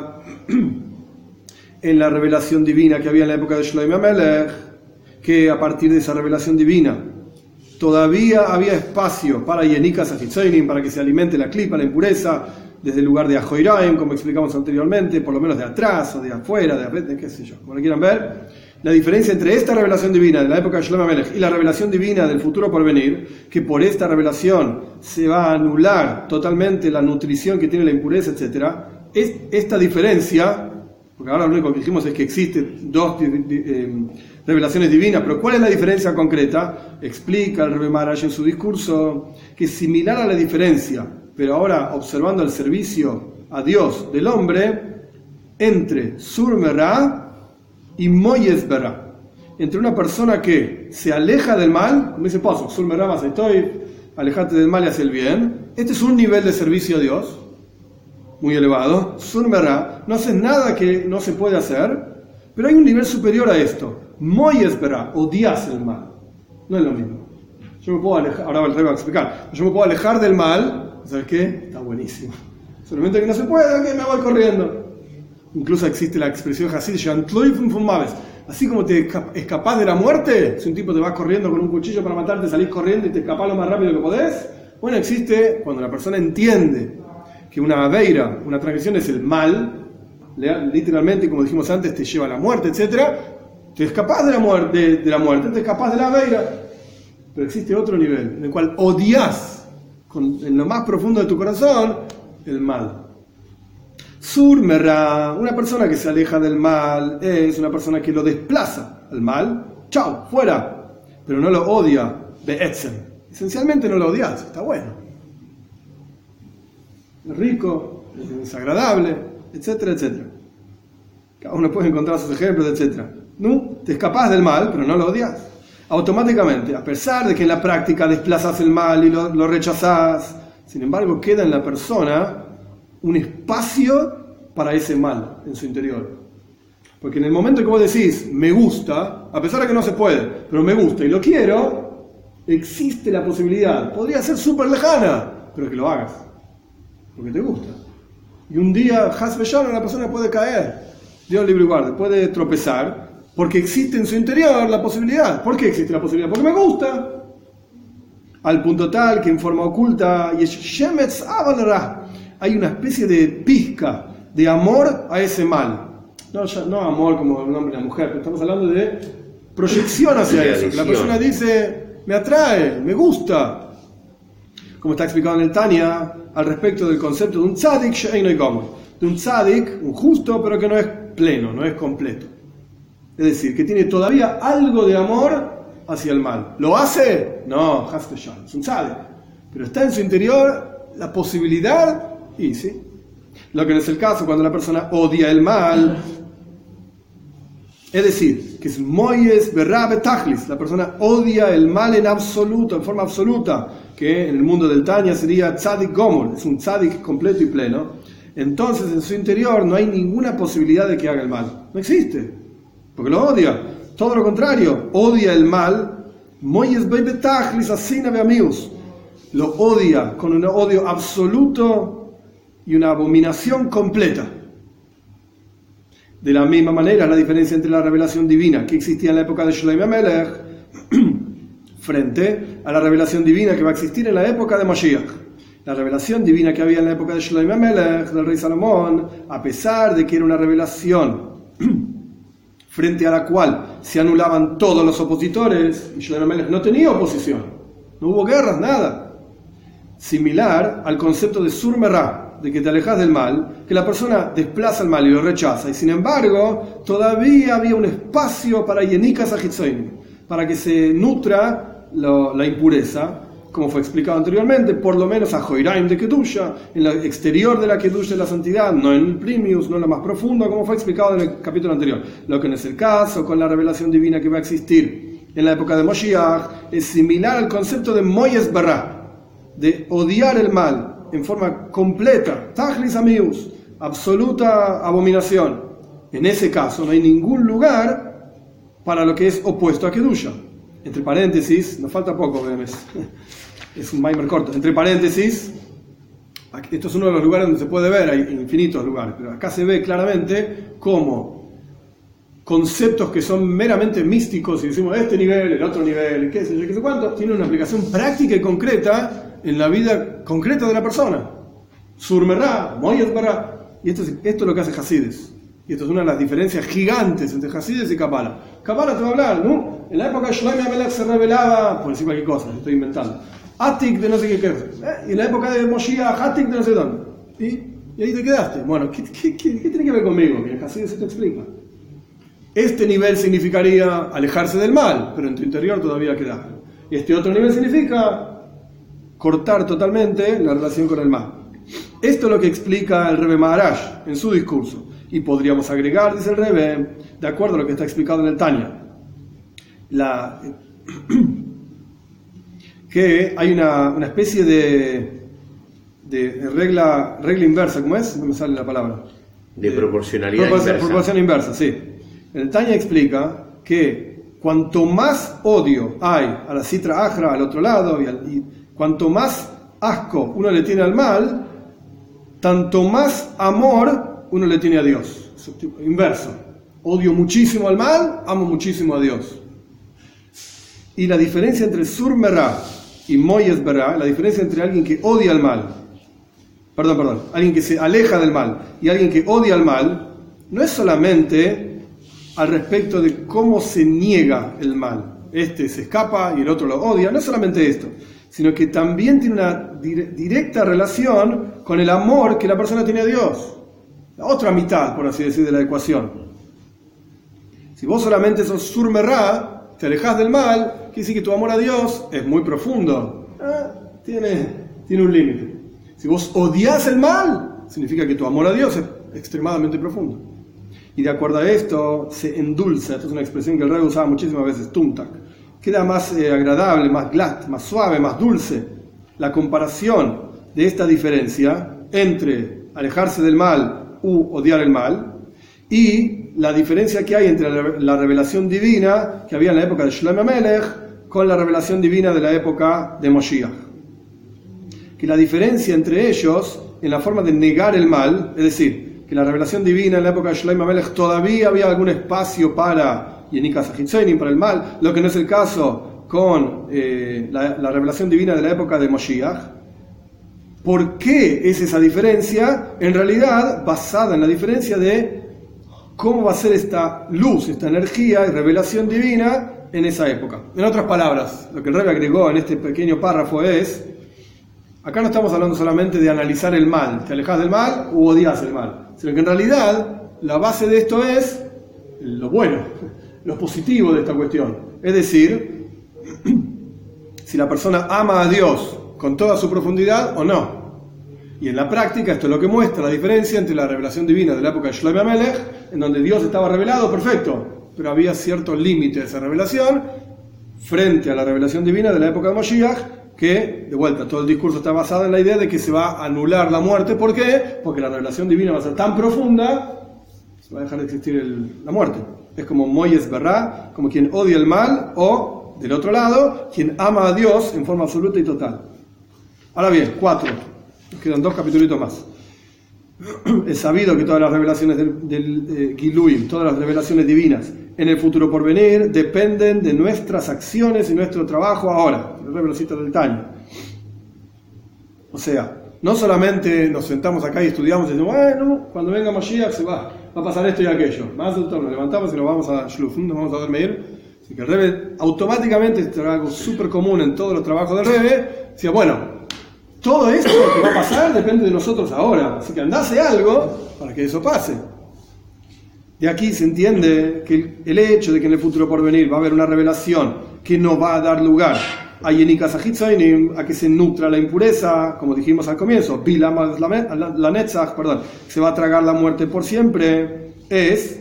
en la revelación divina que había en la época de Shlomo Melech, que a partir de esa revelación divina todavía había espacio para Yenikas Achitzonim, para que se alimente la clipa, la impureza, desde el lugar de Ajoiraim, como explicamos anteriormente, por lo menos de atrás o de afuera, de repente, qué sé yo, como lo quieran ver. La diferencia entre esta revelación divina de la época de Shlomo Melech y la revelación divina del futuro por venir, que por esta revelación se va a anular totalmente la nutrición que tiene la impureza, etcétera, es esta diferencia, porque ahora lo único que dijimos es que existen dos eh, revelaciones divinas, pero ¿cuál es la diferencia concreta? Explica el Rebbe Maharash en su discurso que es similar a la diferencia, pero ahora observando el servicio a Dios del hombre, entre Sur Merah y Moyes Berá, entre una persona que se aleja del mal, como dice Paso, Sur Merah más estoy, alejate del mal y hacia el bien. Este es un nivel de servicio a Dios muy elevado. Sur Merah, no haces nada que no se puede hacer, pero hay un nivel superior a esto. Moyes Berá, odias el mal. No es lo mismo. Yo me puedo alejar, ahora el Rebbe va a explicar, yo me puedo alejar del mal, ¿sabes qué? Está buenísimo. Solamente que no se puede, que me voy corriendo. Incluso existe la expresión Hasid, así como te escapás de la muerte, si un tipo te va corriendo con un cuchillo para matarte, salís corriendo y te escapás lo más rápido que podés. Bueno, existe cuando la persona entiende que una aveira, una transgresión es el mal, literalmente, como dijimos antes, te lleva a la muerte, etcétera. Te escapás de la muerte, de, de la muerte, te escapás de la aveira. Pero existe otro nivel, en el cual odias con, en lo más profundo de tu corazón el mal. Sur Merah, una persona que se aleja del mal, es una persona que lo desplaza al mal, chao, fuera, pero no lo odia, be'etzem. Esencialmente no lo odias, está bueno. Es rico, es desagradable, etcétera, etcétera. Cada uno puede encontrar sus ejemplos, etcétera. No, te escapás del mal, pero no lo odias. Automáticamente, a pesar de que en la práctica desplazas el mal y lo, lo rechazás, sin embargo queda en la persona un espacio para ese mal en su interior. Porque en el momento que vos decís, me gusta, a pesar de que no se puede, pero me gusta y lo quiero, existe la posibilidad, podría ser súper lejana, pero que lo hagas, porque te gusta. Y un día, Has Veshana, la persona puede caer, Dios libre y guarde, puede tropezar, porque existe en su interior la posibilidad. ¿Por qué existe la posibilidad? Porque me gusta. Al punto tal que en forma oculta, hay una especie de pizca de amor a ese mal. No, no amor como el hombre y la mujer, pero estamos hablando de proyección hacia eso. La persona dice, me atrae, me gusta. Como está explicado en el Tanya, al respecto del concepto de un tzadik she'eino gomer, de un tzadik, un justo, pero que no es pleno, no es completo. Es decir, que tiene todavía algo de amor hacia el mal. ¿Lo hace? No, es un tzadik. Pero está en su interior la posibilidad, y sí. Lo que no es el caso cuando la persona odia el mal. Es decir, que es Moyes Berá Betachlis, la persona odia el mal en absoluto, en forma absoluta, que en el mundo del Tanya sería Tzadik Gomor, es un Tzadik completo y pleno. Entonces en su interior no hay ninguna posibilidad de que haga el mal. No existe, porque lo odia. Todo lo contrario, odia el mal. Moyes Betachlis asina veamius, lo odia con un odio absoluto y una abominación completa. De la misma manera, la diferencia entre la revelación divina que existía en la época de Shlomo Melech frente a la revelación divina que va a existir en la época de Mashiach. La revelación divina que había en la época de Shlomo Amelech, del rey Salomón, a pesar de que era una revelación frente a la cual se anulaban todos los opositores, y Shlomo Amelech no tenía oposición, no hubo guerras, nada. Similar al concepto de Sur Merá, de que te alejas del mal, que la persona desplaza el mal y lo rechaza, y sin embargo todavía había un espacio para Yenika Sajitzoinim, para que se nutra lo, la impureza, como fue explicado anteriormente, por lo menos a Joiraim de Kedusha, en el exterior de la Kedusha de la santidad, no en el Primius, no en lo más profundo, como fue explicado en el capítulo anterior. Lo que no es el caso con la revelación divina que va a existir en la época de Moshiach, es similar al concepto de Moyes Barra, de odiar el mal en forma completa, Tachlis Amius, absoluta abominación. En ese caso no hay ningún lugar para lo que es opuesto a Kedusha. Entre paréntesis, nos falta poco, memes. Es un Maimer corto. Entre paréntesis, esto es uno de los lugares donde se puede ver, hay infinitos lugares, pero acá se ve claramente cómo conceptos que son meramente místicos, y decimos este nivel, el otro nivel, qué sé yo, qué sé cuánto, tienen una aplicación práctica y concreta en la vida concreta de la persona. Surmerá, Moyes Bará. Y esto es, esto es lo que hace Hasides. Y esto es una de las diferencias gigantes entre Hasides y Kabbalah. Kabbalah te va a hablar, ¿no? En la época de Shlomo Amelech se revelaba, por decir cualquier cosa, estoy inventando, Atik de no sé qué qué, ¿eh? Y en la época de Moshiach, Atik de no sé dónde. ¿Y? Y ahí te quedaste. Bueno, ¿qué, qué, qué, qué tiene que ver conmigo? Que en Hasides se te explica. Este nivel significaría alejarse del mal, pero en tu interior todavía queda. Y este otro nivel significa cortar totalmente la relación con el mal. Esto es lo que explica el Rebbe Maharash en su discurso. Y podríamos agregar, dice el Rebbe, de acuerdo a lo que está explicado en el Tanya, la, que hay una, una especie de, de regla, regla inversa, ¿cómo es? No me sale la palabra. De proporcionalidad Proporción, inversa. Proporción inversa, sí. El Tanya explica que cuanto más odio hay a la Sitra Achra, al otro lado, y, al, y cuanto más asco uno le tiene al mal, tanto más amor uno le tiene a Dios. Es tipo inverso. Odio muchísimo al mal, amo muchísimo a Dios. Y la diferencia entre Sur Merá y Moyes Bará, la diferencia entre alguien que odia al mal, perdón, perdón, alguien que se aleja del mal y alguien que odia al mal, no es solamente al respecto de cómo se niega el mal. Este se escapa y el otro lo odia. No es solamente esto, sino que también tiene una dire- directa relación con el amor que la persona tiene a Dios. La otra mitad, por así decir, de la ecuación. Si vos solamente sos Sur Merá, te alejas del mal, quiere decir que tu amor a Dios es muy profundo. Eh, tiene, tiene un límite. Si vos odias el mal, significa que tu amor a Dios es extremadamente profundo. Y de acuerdo a esto, se endulza. Esta es una expresión que el Rebbe usaba muchísimas veces, tumtak. Queda más eh, agradable, más glat, más suave, más dulce la comparación de esta diferencia entre alejarse del mal u odiar el mal y la diferencia que hay entre la, la revelación divina que había en la época de Shlomo Amelech con la revelación divina de la época de Moshiach. Que la diferencia entre ellos en la forma de negar el mal, es decir, que la revelación divina en la época de Shlomo Amelech todavía había algún espacio para Yenika Sajitzoinim, para el mal, lo que no es el caso con eh, la, la revelación divina de la época de Moshiach. ¿Por qué es esa diferencia? En realidad, basada en la diferencia de cómo va a ser esta luz, esta energía y revelación divina en esa época. En otras palabras, lo que el Rebbe agregó en este pequeño párrafo es: acá no estamos hablando solamente de analizar el mal, te alejas del mal u odias el mal, sino que en realidad la base de esto es lo bueno, lo positivo de esta cuestión. Es decir, si la persona ama a Dios con toda su profundidad o no. Y en la práctica esto es lo que muestra la diferencia entre la revelación divina de la época de Shlomo Amelech, en donde Dios estaba revelado, perfecto, pero había cierto límite de esa revelación, frente a la revelación divina de la época de Moshiach, que, de vuelta, todo el discurso está basado en la idea de que se va a anular la muerte. ¿Por qué? Porque la revelación divina va a ser tan profunda, se va a dejar de existir el, la muerte. Es como Moyes Bará, como quien odia el mal, o, del otro lado, quien ama a Dios en forma absoluta y total. Ahora bien, cuatro. Nos quedan dos capítulos más. Es sabido que todas las revelaciones del, del eh, Giluim, todas las revelaciones divinas, en el futuro por venir dependen de nuestras acciones y nuestro trabajo ahora. El Rebbe lo cita del Tanya. O sea, no solamente nos sentamos acá y estudiamos y decimos, bueno, cuando venga Mashiach se va, va a pasar esto y aquello. Más nos levantamos y nos vamos a Shluf, nos vamos a dormir. Así que el Rebbe automáticamente, esto era algo súper común en todos los trabajos del Rebbe, decía, bueno, todo esto que va a pasar depende de nosotros ahora. Así que andase algo para que eso pase. De aquí se entiende que el hecho de que en el futuro por venir va a haber una revelación que no va a dar lugar a Yenika Sahitzainim, a que se nutra la impureza, como dijimos al comienzo, Bilam la Netzach, perdón, se va a tragar la muerte por siempre, es,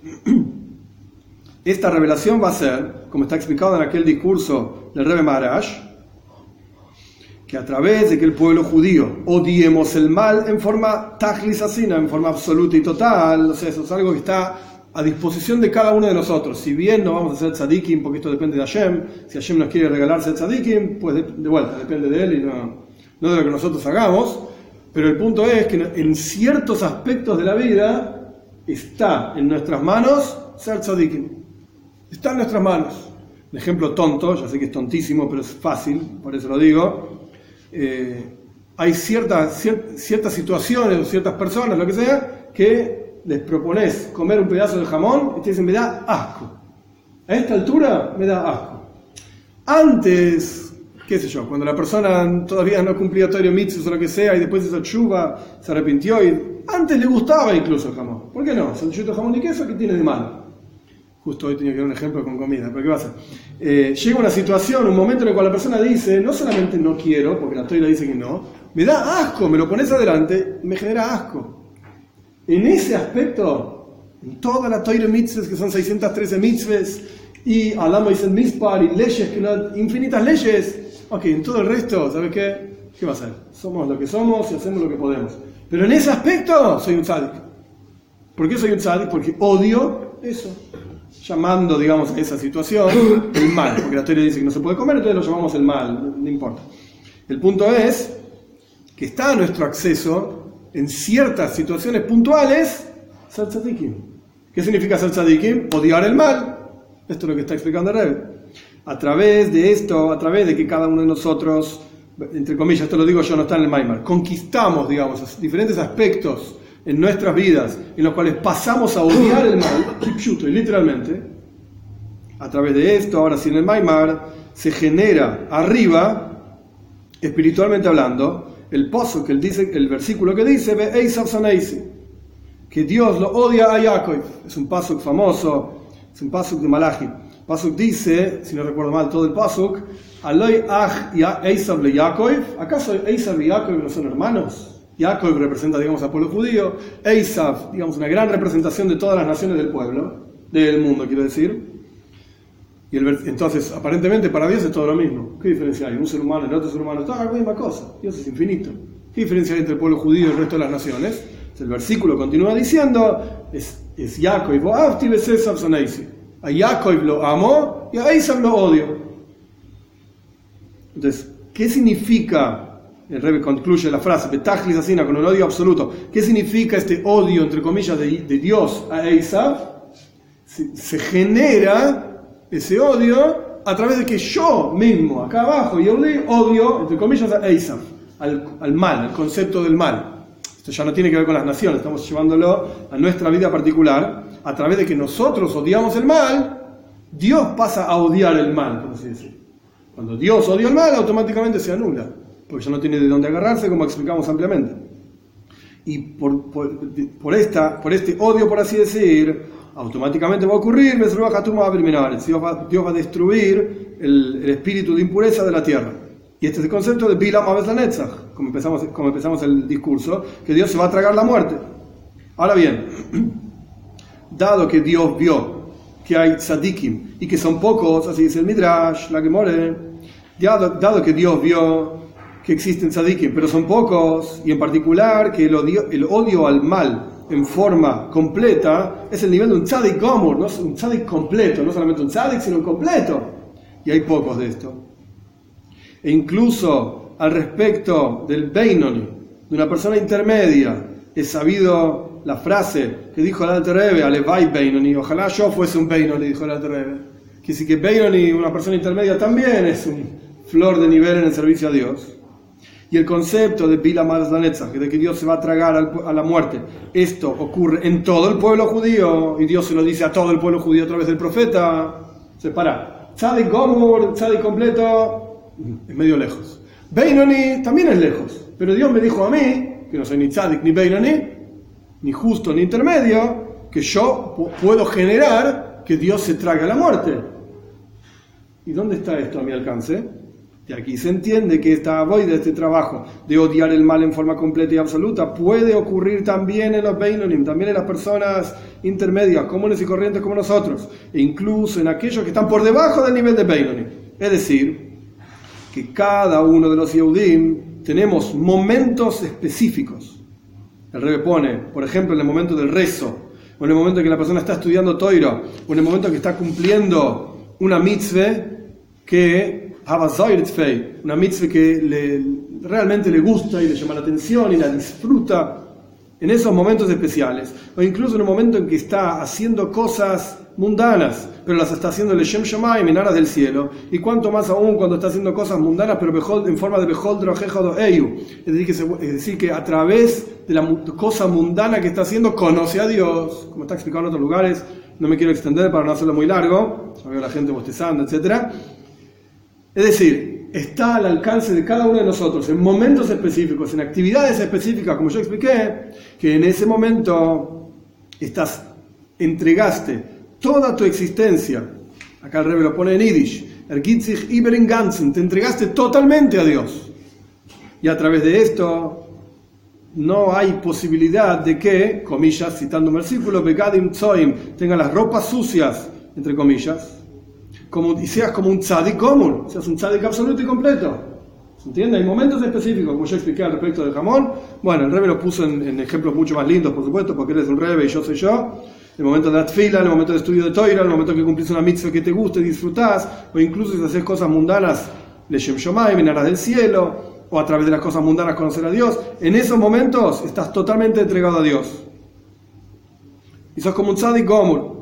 esta revelación va a ser, como está explicado en aquel discurso del Rebbe Maharash, que a través de que el pueblo judío odiemos el mal en forma tajlis asina, en forma absoluta y total, o sea, eso es algo que está a disposición de cada uno de nosotros. Si bien no vamos a ser tzadikim, porque esto depende de Hashem, si Hashem nos quiere regalar ser tzadikim, pues de, de vuelta, depende de él y no, no de lo que nosotros hagamos, pero el punto es que en ciertos aspectos de la vida está en nuestras manos ser tzadikim. Está en nuestras manos. Un ejemplo tonto, ya sé que es tontísimo, pero es fácil, por eso lo digo. Eh, hay ciertas, cier, ciertas situaciones o ciertas personas, lo que sea, que les propones comer un pedazo de jamón y te dicen, me da asco. A esta altura me da asco. Antes, qué sé yo, cuando la persona todavía no cumplía Torah mitzvos o lo que sea y después hizo tshuva, se arrepintió y antes le gustaba incluso el jamón. ¿Por qué no? Sanduchito de jamón y queso, ¿qué tiene de malo? Justo hoy tenía que dar un ejemplo con comida, pero ¿qué pasa? Eh, llega una situación, un momento en el cual la persona dice, no solamente no quiero, porque la Torah dice que no, me da asco, me lo pones adelante, me genera asco. En ese aspecto, en toda la Torah mitzvahs, que son seiscientas trece mitzvahs, y Alamo y Mispar, y leyes, que no, infinitas leyes, ok, en todo el resto, ¿sabes qué? ¿Qué va a ser? Somos lo que somos y hacemos lo que podemos. Pero en ese aspecto, soy un tzadik. ¿Por qué soy un tzadik? Porque odio eso. Llamando, digamos, a esa situación el mal, porque la Torah dice que no se puede comer, entonces lo llamamos el mal, no, no importa. El punto es que está a nuestro acceso en ciertas situaciones puntuales ser tzadikim. ¿Qué significa ser tzadikim? Odiar el mal. Esto es lo que está explicando el Rebbe. A través de esto, a través de que cada uno de nosotros, entre comillas, esto lo digo yo, no está en el Maimar, conquistamos, digamos, diferentes aspectos en nuestras vidas, en los cuales pasamos a odiar el mal, y literalmente, a través de esto, ahora sí en el Maimar, se genera arriba, espiritualmente hablando, el pozo que él dice, el versículo que dice, que Dios lo odia a Jacob. Es un pasuk famoso, es un pasuk de Malachi. Pasuk dice, si no recuerdo mal todo el pasuk, Aloy ach Esav le Jacob. ¿Acaso Esav y Jacob no son hermanos? Jacob representa, digamos, al pueblo judío. Esav, digamos, una gran representación de todas las naciones del pueblo, del mundo, quiero decir. Y el, entonces, aparentemente para Dios es todo lo mismo. ¿Qué diferencia hay? Un ser humano y el otro ser humano, toda la misma cosa. Dios es infinito. ¿Qué diferencia hay entre el pueblo judío y el resto de las naciones? El versículo continúa diciendo, es, es Jacob, a Jacob lo amo y a Esav lo odio. Entonces, ¿qué significa? El Rebbe concluye la frase, Betachlis asina, con un odio absoluto. ¿Qué significa este odio, entre comillas, de, de Dios a Esav? Se, se genera ese odio a través de que yo mismo, acá abajo, y odio, entre comillas, a Esav, al, al mal, al concepto del mal. Esto ya no tiene que ver con las naciones, estamos llevándolo a nuestra vida particular. A través de que nosotros odiamos el mal, Dios pasa a odiar el mal, por así decirlo. Cuando Dios odia el mal, automáticamente se anula, porque ya no tiene de dónde agarrarse, como explicamos ampliamente. Y por, por, por, esta, por este odio, por así decir, automáticamente va a ocurrir, Dios va, Dios va a destruir el, el espíritu de impureza de la tierra. Y este es el concepto de Bilam Aves la Netzach, como empezamos, como empezamos el discurso, que Dios se va a tragar la muerte. Ahora bien, dado que Dios vio que hay tzadikim y que son pocos, así dice el Midrash, la Gemara, dado, dado que Dios vio que existen tzadikim, pero son pocos, y en particular que el odio, el odio al mal en forma completa es el nivel de un tzadik gomor, no un tzadik completo, no solamente un tzadik, sino un completo, y hay pocos de esto. E incluso al respecto del Beinoni, de una persona intermedia, es sabido la frase que dijo el Alter Rebbe, Alevai Beinoni, ojalá yo fuese un Beinoni, dijo el Alter Rebbe. Que sí que Beinoni, una persona intermedia, también es un flor de nivel en el servicio a Dios. Y el concepto de Bila Marzanetzach, de que Dios se va a tragar a la muerte, esto ocurre en todo el pueblo judío, y Dios se lo dice a todo el pueblo judío a través del profeta. Se para. Tzadik Gomur, Tzadik completo, es medio lejos. Beinoni también es lejos, pero Dios me dijo a mí, que no soy ni Tzadik ni Beinoni, ni justo ni intermedio, que yo puedo generar que Dios se trague a la muerte. ¿Y dónde está esto a mi alcance? Y aquí se entiende que esta avoida, este trabajo de odiar el mal en forma completa y absoluta, puede ocurrir también en los Beinonim, también en las personas intermedias, comunes y corrientes como nosotros, e incluso en aquellos que están por debajo del nivel de Beinonim. Es decir, que cada uno de los Yehudim tenemos momentos específicos. El Rebbe pone, por ejemplo, en el momento del rezo, o en el momento en que la persona está estudiando Toiro, o en el momento en que está cumpliendo una mitzvah que una mitzvah que le, realmente le gusta y le llama la atención y la disfruta en esos momentos especiales, o incluso en el momento en que está haciendo cosas mundanas, pero las está haciendo Leshem Shamayim, en aras del cielo, y cuanto más aún cuando está haciendo cosas mundanas, pero en forma de Bechol Drojejo Eyu, es decir, que se, es decir, que a través de la cosa mundana que está haciendo conoce a Dios, como está explicado en otros lugares. No me quiero extender para no hacerlo muy largo, ya veo a la gente bostezando, etcétera. Es decir, está al alcance de cada uno de nosotros, en momentos específicos, en actividades específicas, como yo expliqué, que en ese momento estás, entregaste toda tu existencia, acá el Rebbe lo pone en Yiddish, Ergitzich über den Ganzen, te entregaste totalmente a Dios. Y a través de esto no hay posibilidad de que, comillas, citando un versículo, Begadim Tzoim, tenga las ropas sucias, entre comillas, como, y seas como un tzadik común, seas un tzadik absoluto y completo. ¿Se entiende? Hay momentos específicos, como yo expliqué al respecto del jamón. Bueno, el Rebbe lo puso en, en ejemplos mucho más lindos, por supuesto, porque él es un Rebbe y yo soy yo. El momento de la tfila, el momento de estudio de Toira, el momento que cumplís una mitzvah que te guste y disfrutás, o incluso si haces cosas mundanas, Leshem Shomayim, en aras del cielo, o a través de las cosas mundanas conocer a Dios. En esos momentos estás totalmente entregado a Dios. Y sos como un tzadik gomur.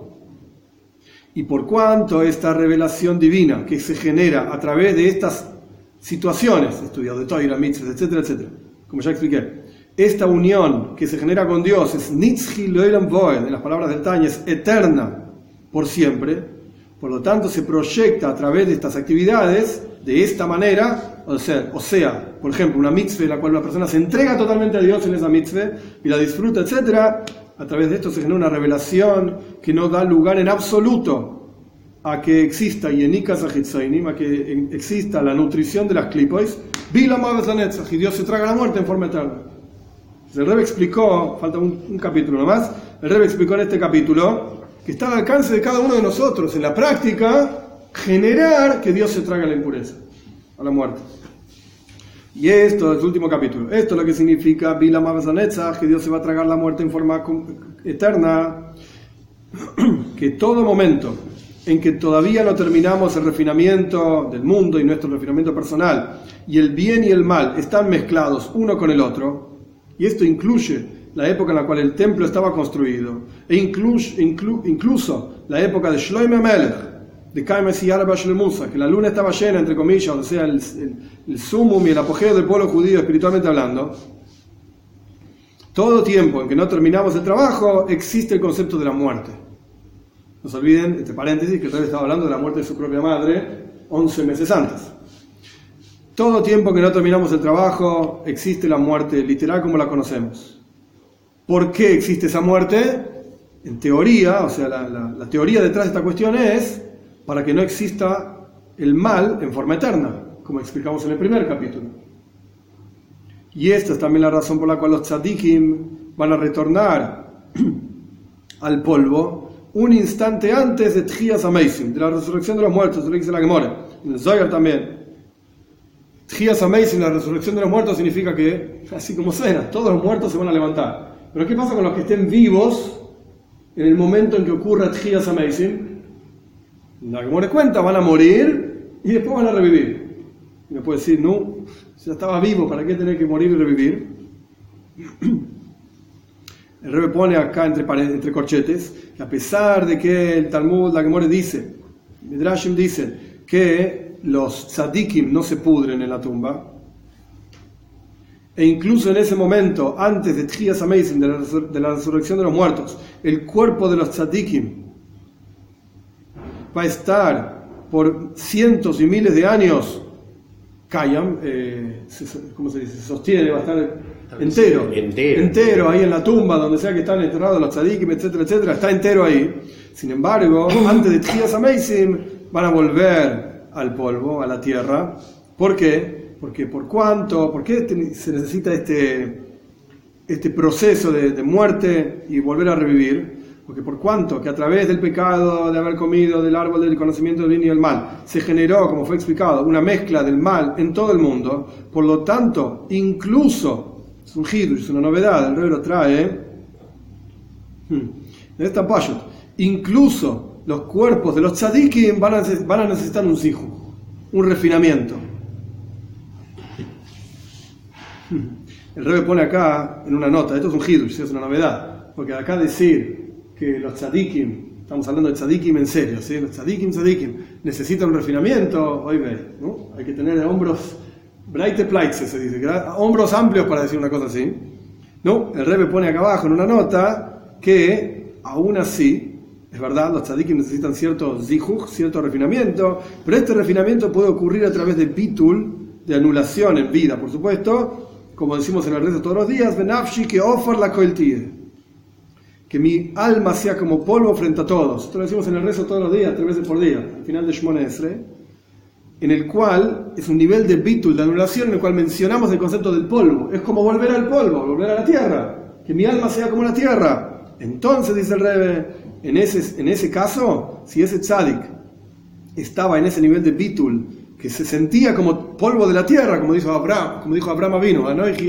Y por cuanto esta revelación divina que se genera a través de estas situaciones, estudiado de Toira, mitzvahs, etcétera, etcétera, como ya expliqué, esta unión que se genera con Dios es nitzchi loelam voed, en las palabras del Tanya, es eterna por siempre. Por lo tanto, se proyecta a través de estas actividades de esta manera, o sea, o sea, por ejemplo, una mitzvah en la cual la persona se entrega totalmente a Dios en esa mitzvah y la disfruta, etcétera. A través de esto se genera una revelación que no da lugar en absoluto a que exista Yenika Zahitzoinim, a que exista la nutrición de las clipois, Bila Maves Lanetzach, y Dios se traga la muerte en forma eterna. El Rebbe explicó, falta un, un capítulo nomás, el Rebbe explicó en este capítulo que está al alcance de cada uno de nosotros, en la práctica, generar que Dios se traga la impureza, a la muerte. Y esto es el último capítulo. Esto es lo que significa Bila Maves Lanetzach, que Dios se va a tragar la muerte en forma eterna, que todo momento en que todavía no terminamos el refinamiento del mundo y nuestro refinamiento personal, y el bien y el mal están mezclados uno con el otro, y esto incluye la época en la cual el templo estaba construido, e incluso, inclu, incluso la época de Shlomo Melech, de Kaimes y Arba Shlemusa, que la luna estaba llena, entre comillas, o sea, el, el, el sumum y el apogeo del pueblo judío espiritualmente hablando. Todo tiempo en que no terminamos el trabajo, existe el concepto de la muerte. No se olviden, entre paréntesis, que el Rebbe estaba hablando de la muerte de su propia madre once meses antes. Todo tiempo que no terminamos el trabajo, existe la muerte literal como la conocemos. ¿Por qué existe esa muerte? En teoría, o sea, la, la, la teoría detrás de esta cuestión es para que no exista el mal en forma eterna, como explicamos en el primer capítulo. Y esta es también la razón por la cual los tzadikim van a retornar al polvo un instante antes de Tchias Ameisim, de la resurrección de los muertos, lo que dice la Gemara, en el Zohar también. Tchias Ameisim, la resurrección de los muertos, significa que, así como suena, todos los muertos se van a levantar. Pero ¿qué pasa con los que estén vivos en el momento en que ocurra Tchias Ameisim? La Gemara cuenta, van a morir y después van a revivir. Y me puede decir, no, ya estaba vivo, ¿para qué tener que morir y revivir? El Rebbe pone acá entre, entre corchetes que a pesar de que el Talmud, la Gemara dice, Midrashim dicen que los tzadikim no se pudren en la tumba, e incluso en ese momento, antes de Tchias Hameisim, de la, de la resurrección de los muertos, el cuerpo de los tzadikim va a estar por cientos y miles de años, Kayam, eh, ¿cómo se dice? Se sostiene, va a estar entero, entero, entero ahí en la tumba, donde sea que están enterrados los tzadikim, etcétera, etcétera, está entero ahí. Sin embargo, antes de Tchias Hameisim van a volver al polvo, a la tierra. ¿Por qué? Porque por cuánto, ¿por qué se necesita este, este proceso de, de muerte y volver a revivir? Porque por cuánto que a través del pecado de haber comido del árbol del conocimiento del bien y del mal se generó, como fue explicado, una mezcla del mal en todo el mundo. Por lo tanto, incluso, es un hidush, es una novedad, el Rebbe lo trae, en esta pashut, incluso los cuerpos de los tzadikim van a, van a necesitar un zihu, un refinamiento. El Rebbe pone acá en una nota, esto es un hidush, es una novedad, porque acá decir que los tzadikim, estamos hablando de tzadikim en serio, ¿sí? Los tzadikim, tzadikim, necesitan un refinamiento, hoy ve, ¿no? Hay que tener hombros, breite pleitze se dice, hombros amplios para decir una cosa así, ¿no? El Rebbe pone acá abajo en una nota que, aún así, es verdad, los tzadikim necesitan cierto zihuj, cierto refinamiento, pero este refinamiento puede ocurrir a través de bitul, de anulación en vida, por supuesto, como decimos en el rezo todos los días, benafshi que ofar la koeltie, que mi alma sea como polvo frente a todos. Esto lo decimos en el rezo todos los días, tres veces por día, al final de Shmona Esrei, en el cual es un nivel de bitul, de anulación, en el cual mencionamos el concepto del polvo. Es como volver al polvo, volver a la tierra, que mi alma sea como la tierra. Entonces, dice el Rebbe, en ese, en ese caso, si ese tzadik estaba en ese nivel de bitul, que se sentía como polvo de la tierra, como dijo Abraham, como dijo Abraham Avinu,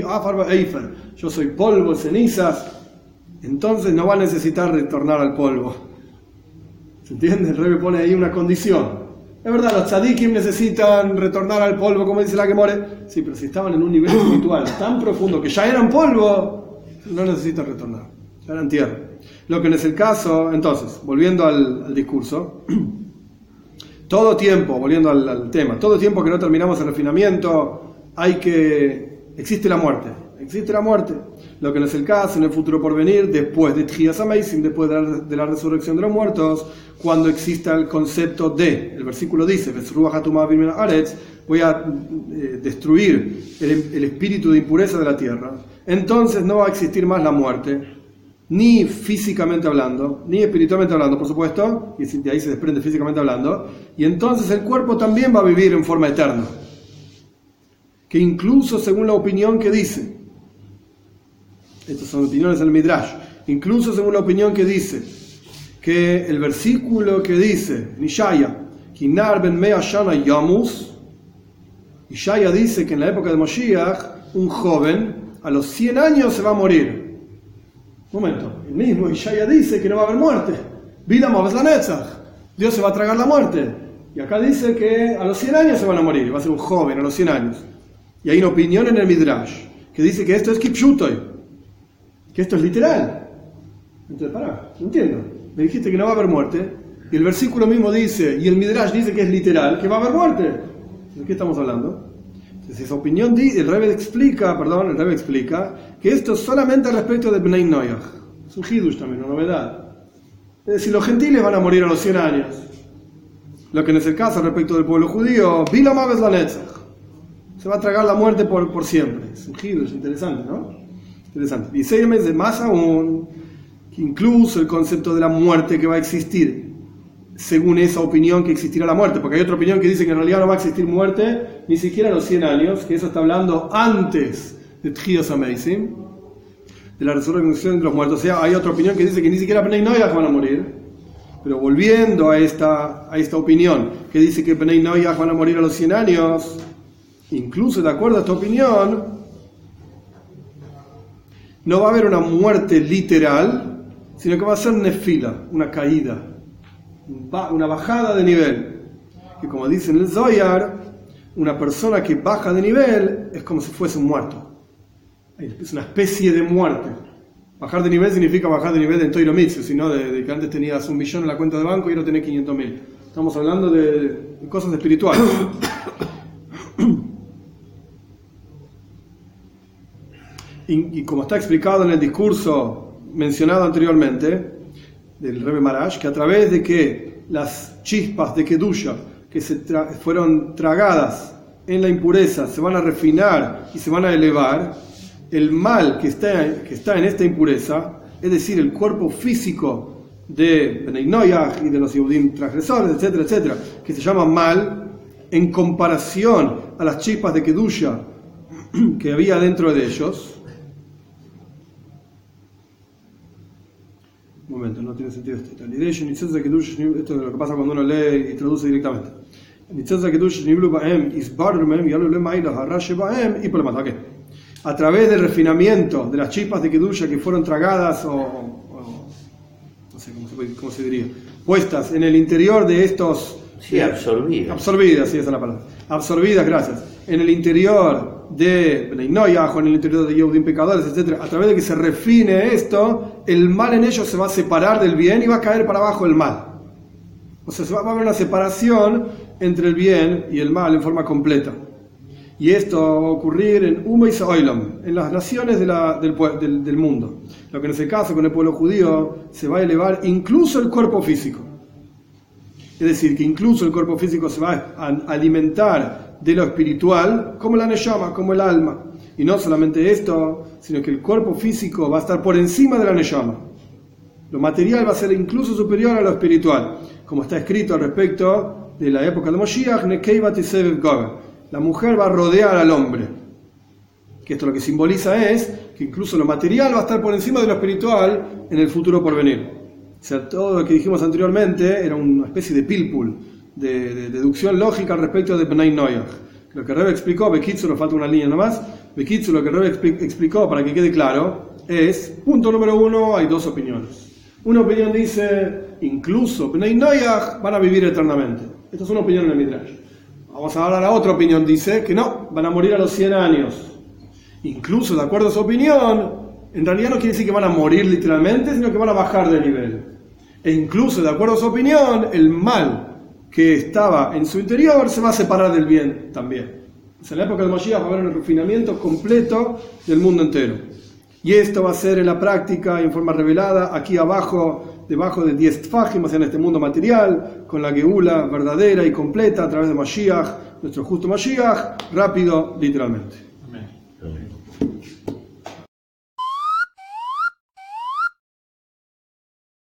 yo soy polvo, cenizas, entonces no va a necesitar retornar al polvo. ¿Se entiende? El Rebbe pone ahí una condición. Es verdad, los tzadikim necesitan retornar al polvo, como dice la Gemara. Sí, pero si estaban en un nivel espiritual tan profundo que ya eran polvo, no necesitan retornar, ya eran tierra. Lo que no es el caso, entonces, volviendo al, al discurso, todo tiempo, volviendo al, al tema, todo tiempo que no terminamos el refinamiento, hay que, existe la muerte, existe la muerte. Lo que no es el caso en el futuro por venir, después de Tchias Hameisim, después de la, de la resurrección de los muertos, cuando exista el concepto de, el versículo dice, voy a eh, destruir el, el espíritu de impureza de la tierra, entonces no va a existir más la muerte, ni físicamente hablando, ni espiritualmente hablando, por supuesto, y de ahí se desprende físicamente hablando, y entonces el cuerpo también va a vivir en forma eterna, que incluso según la opinión que dice, estas son opiniones del Midrash, incluso según la opinión que dice, que el versículo que dice, Nishaya, Kinar ben mea shana yamus, Ishaya dice que en la época de Moshiach, un joven a los cien años se va a morir. Un momento, el mismo Ishaya dice que no va a haber muerte. Vida moves la netzach. Dios se va a tragar la muerte. Y acá dice que a los cien años se van a morir. Va a ser un joven a los cien años. Y hay una opinión en el Midrash que dice que esto es kipshutoy, que esto es literal. Entonces, pará, no entiendo. Me dijiste que no va a haber muerte. Y el versículo mismo dice, y el Midrash dice que es literal, que va a haber muerte. ¿De qué estamos hablando? Entonces, esa opinión, el Rebbe explica, perdón, el Rebbe explica que esto es solamente respecto de Bnei Noach. Es un hidush también, una novedad. Es decir, los gentiles van a morir a los cien años. Lo que no es el caso respecto del pueblo judío, Bila Maves la Netzach. Se va a tragar la muerte por, por siempre. Es un hidush interesante, ¿no? Interesante. Y seis meses más aún, que incluso el concepto de la muerte que va a existir, según esa opinión que existirá la muerte, porque hay otra opinión que dice que en realidad no va a existir muerte ni siquiera a los cien años, que eso está hablando antes de Tchias Hameisim, de la resurrección de los muertos. O sea, hay otra opinión que dice que ni siquiera Bnei Noach van a morir. Pero volviendo a esta, a esta opinión que dice que Bnei Noach van a morir a los cien años, incluso de acuerdo a esta opinión, no va a haber una muerte literal, sino que va a ser nefila, una caída, una bajada de nivel. Que como dice en el Zohar, una persona que baja de nivel es como si fuese un muerto. Es una especie de muerte. Bajar de nivel significa bajar de nivel en Toiro Mitzvah, sino de, de que antes tenías un millón en la cuenta de banco y ahora tenés quinientos mil. Estamos hablando de, de cosas espirituales. Y, y como está explicado en el discurso mencionado anteriormente del Rebbe Marash, que a través de que las chispas de Kedusha que se tra fueron tragadas en la impureza se van a refinar y se van a elevar, el mal que está, que está en esta impureza, es decir, el cuerpo físico de Bnei Noyaj y de los Yehudim transgresores, etcétera, etcétera, que se llama mal, en comparación a las chispas de Kedusha que había dentro de ellos. Un momento, no tiene sentido esto. Esto es lo que pasa cuando uno lee y traduce directamente. A través del refinamiento de las chispas de Kedusha que fueron tragadas o, o no sé cómo se, puede, cómo se diría, puestas en el interior de estos... Sí, absorbidas. Absorbidas, sí, esa es la palabra. Absorbidas, gracias. En el interior de Bnei Noyaj, en el interior de Yehudim pecadores, etcétera. A través de que se refine esto, el mal en ellos se va a separar del bien y va a caer para abajo el mal. O sea, se va a haber una separación entre el bien y el mal en forma completa. Y esto va a ocurrir en Uma y Oilam, en las naciones de la, del, del, del mundo. Lo que en ese caso, con el pueblo judío, se va a elevar incluso el cuerpo físico. Es decir, que incluso el cuerpo físico se va a alimentar de lo espiritual, como la neshama, como el alma. Y no solamente esto, sino que el cuerpo físico va a estar por encima de la neshama. Lo material va a ser incluso superior a lo espiritual, como está escrito al respecto de la época de Moshiach, Nekeiva Tisev Gover. La mujer va a rodear al hombre. Que esto lo que simboliza es que incluso lo material va a estar por encima de lo espiritual en el futuro por venir. O sea, todo lo que dijimos anteriormente era una especie de pilpul, de, de deducción lógica al respecto de Bnei Noyaj. Lo que Rebbe explicó, Bekitzu, nos falta una línea nomás, Bekitzu, lo que Rebbe explicó, para que quede claro, es, punto número uno, hay dos opiniones. Una opinión dice, incluso Bnei Noyaj van a vivir eternamente. Esta es una opinión en el Midrash. Vamos a hablar a otra opinión, dice que no, van a morir a los cien años. Incluso, de acuerdo a su opinión, en realidad no quiere decir que van a morir literalmente, sino que van a bajar de nivel. E incluso, de acuerdo a su opinión, el mal que estaba en su interior se va a separar del bien también. O sea, en la época de Mashiach va a haber un refinamiento completo del mundo entero. Y esto va a ser en la práctica, en forma revelada, aquí abajo, debajo de diez tfajim, o sea, en este mundo material, con la geula verdadera y completa a través de Mashiach, nuestro justo Mashiach, rápido, literalmente.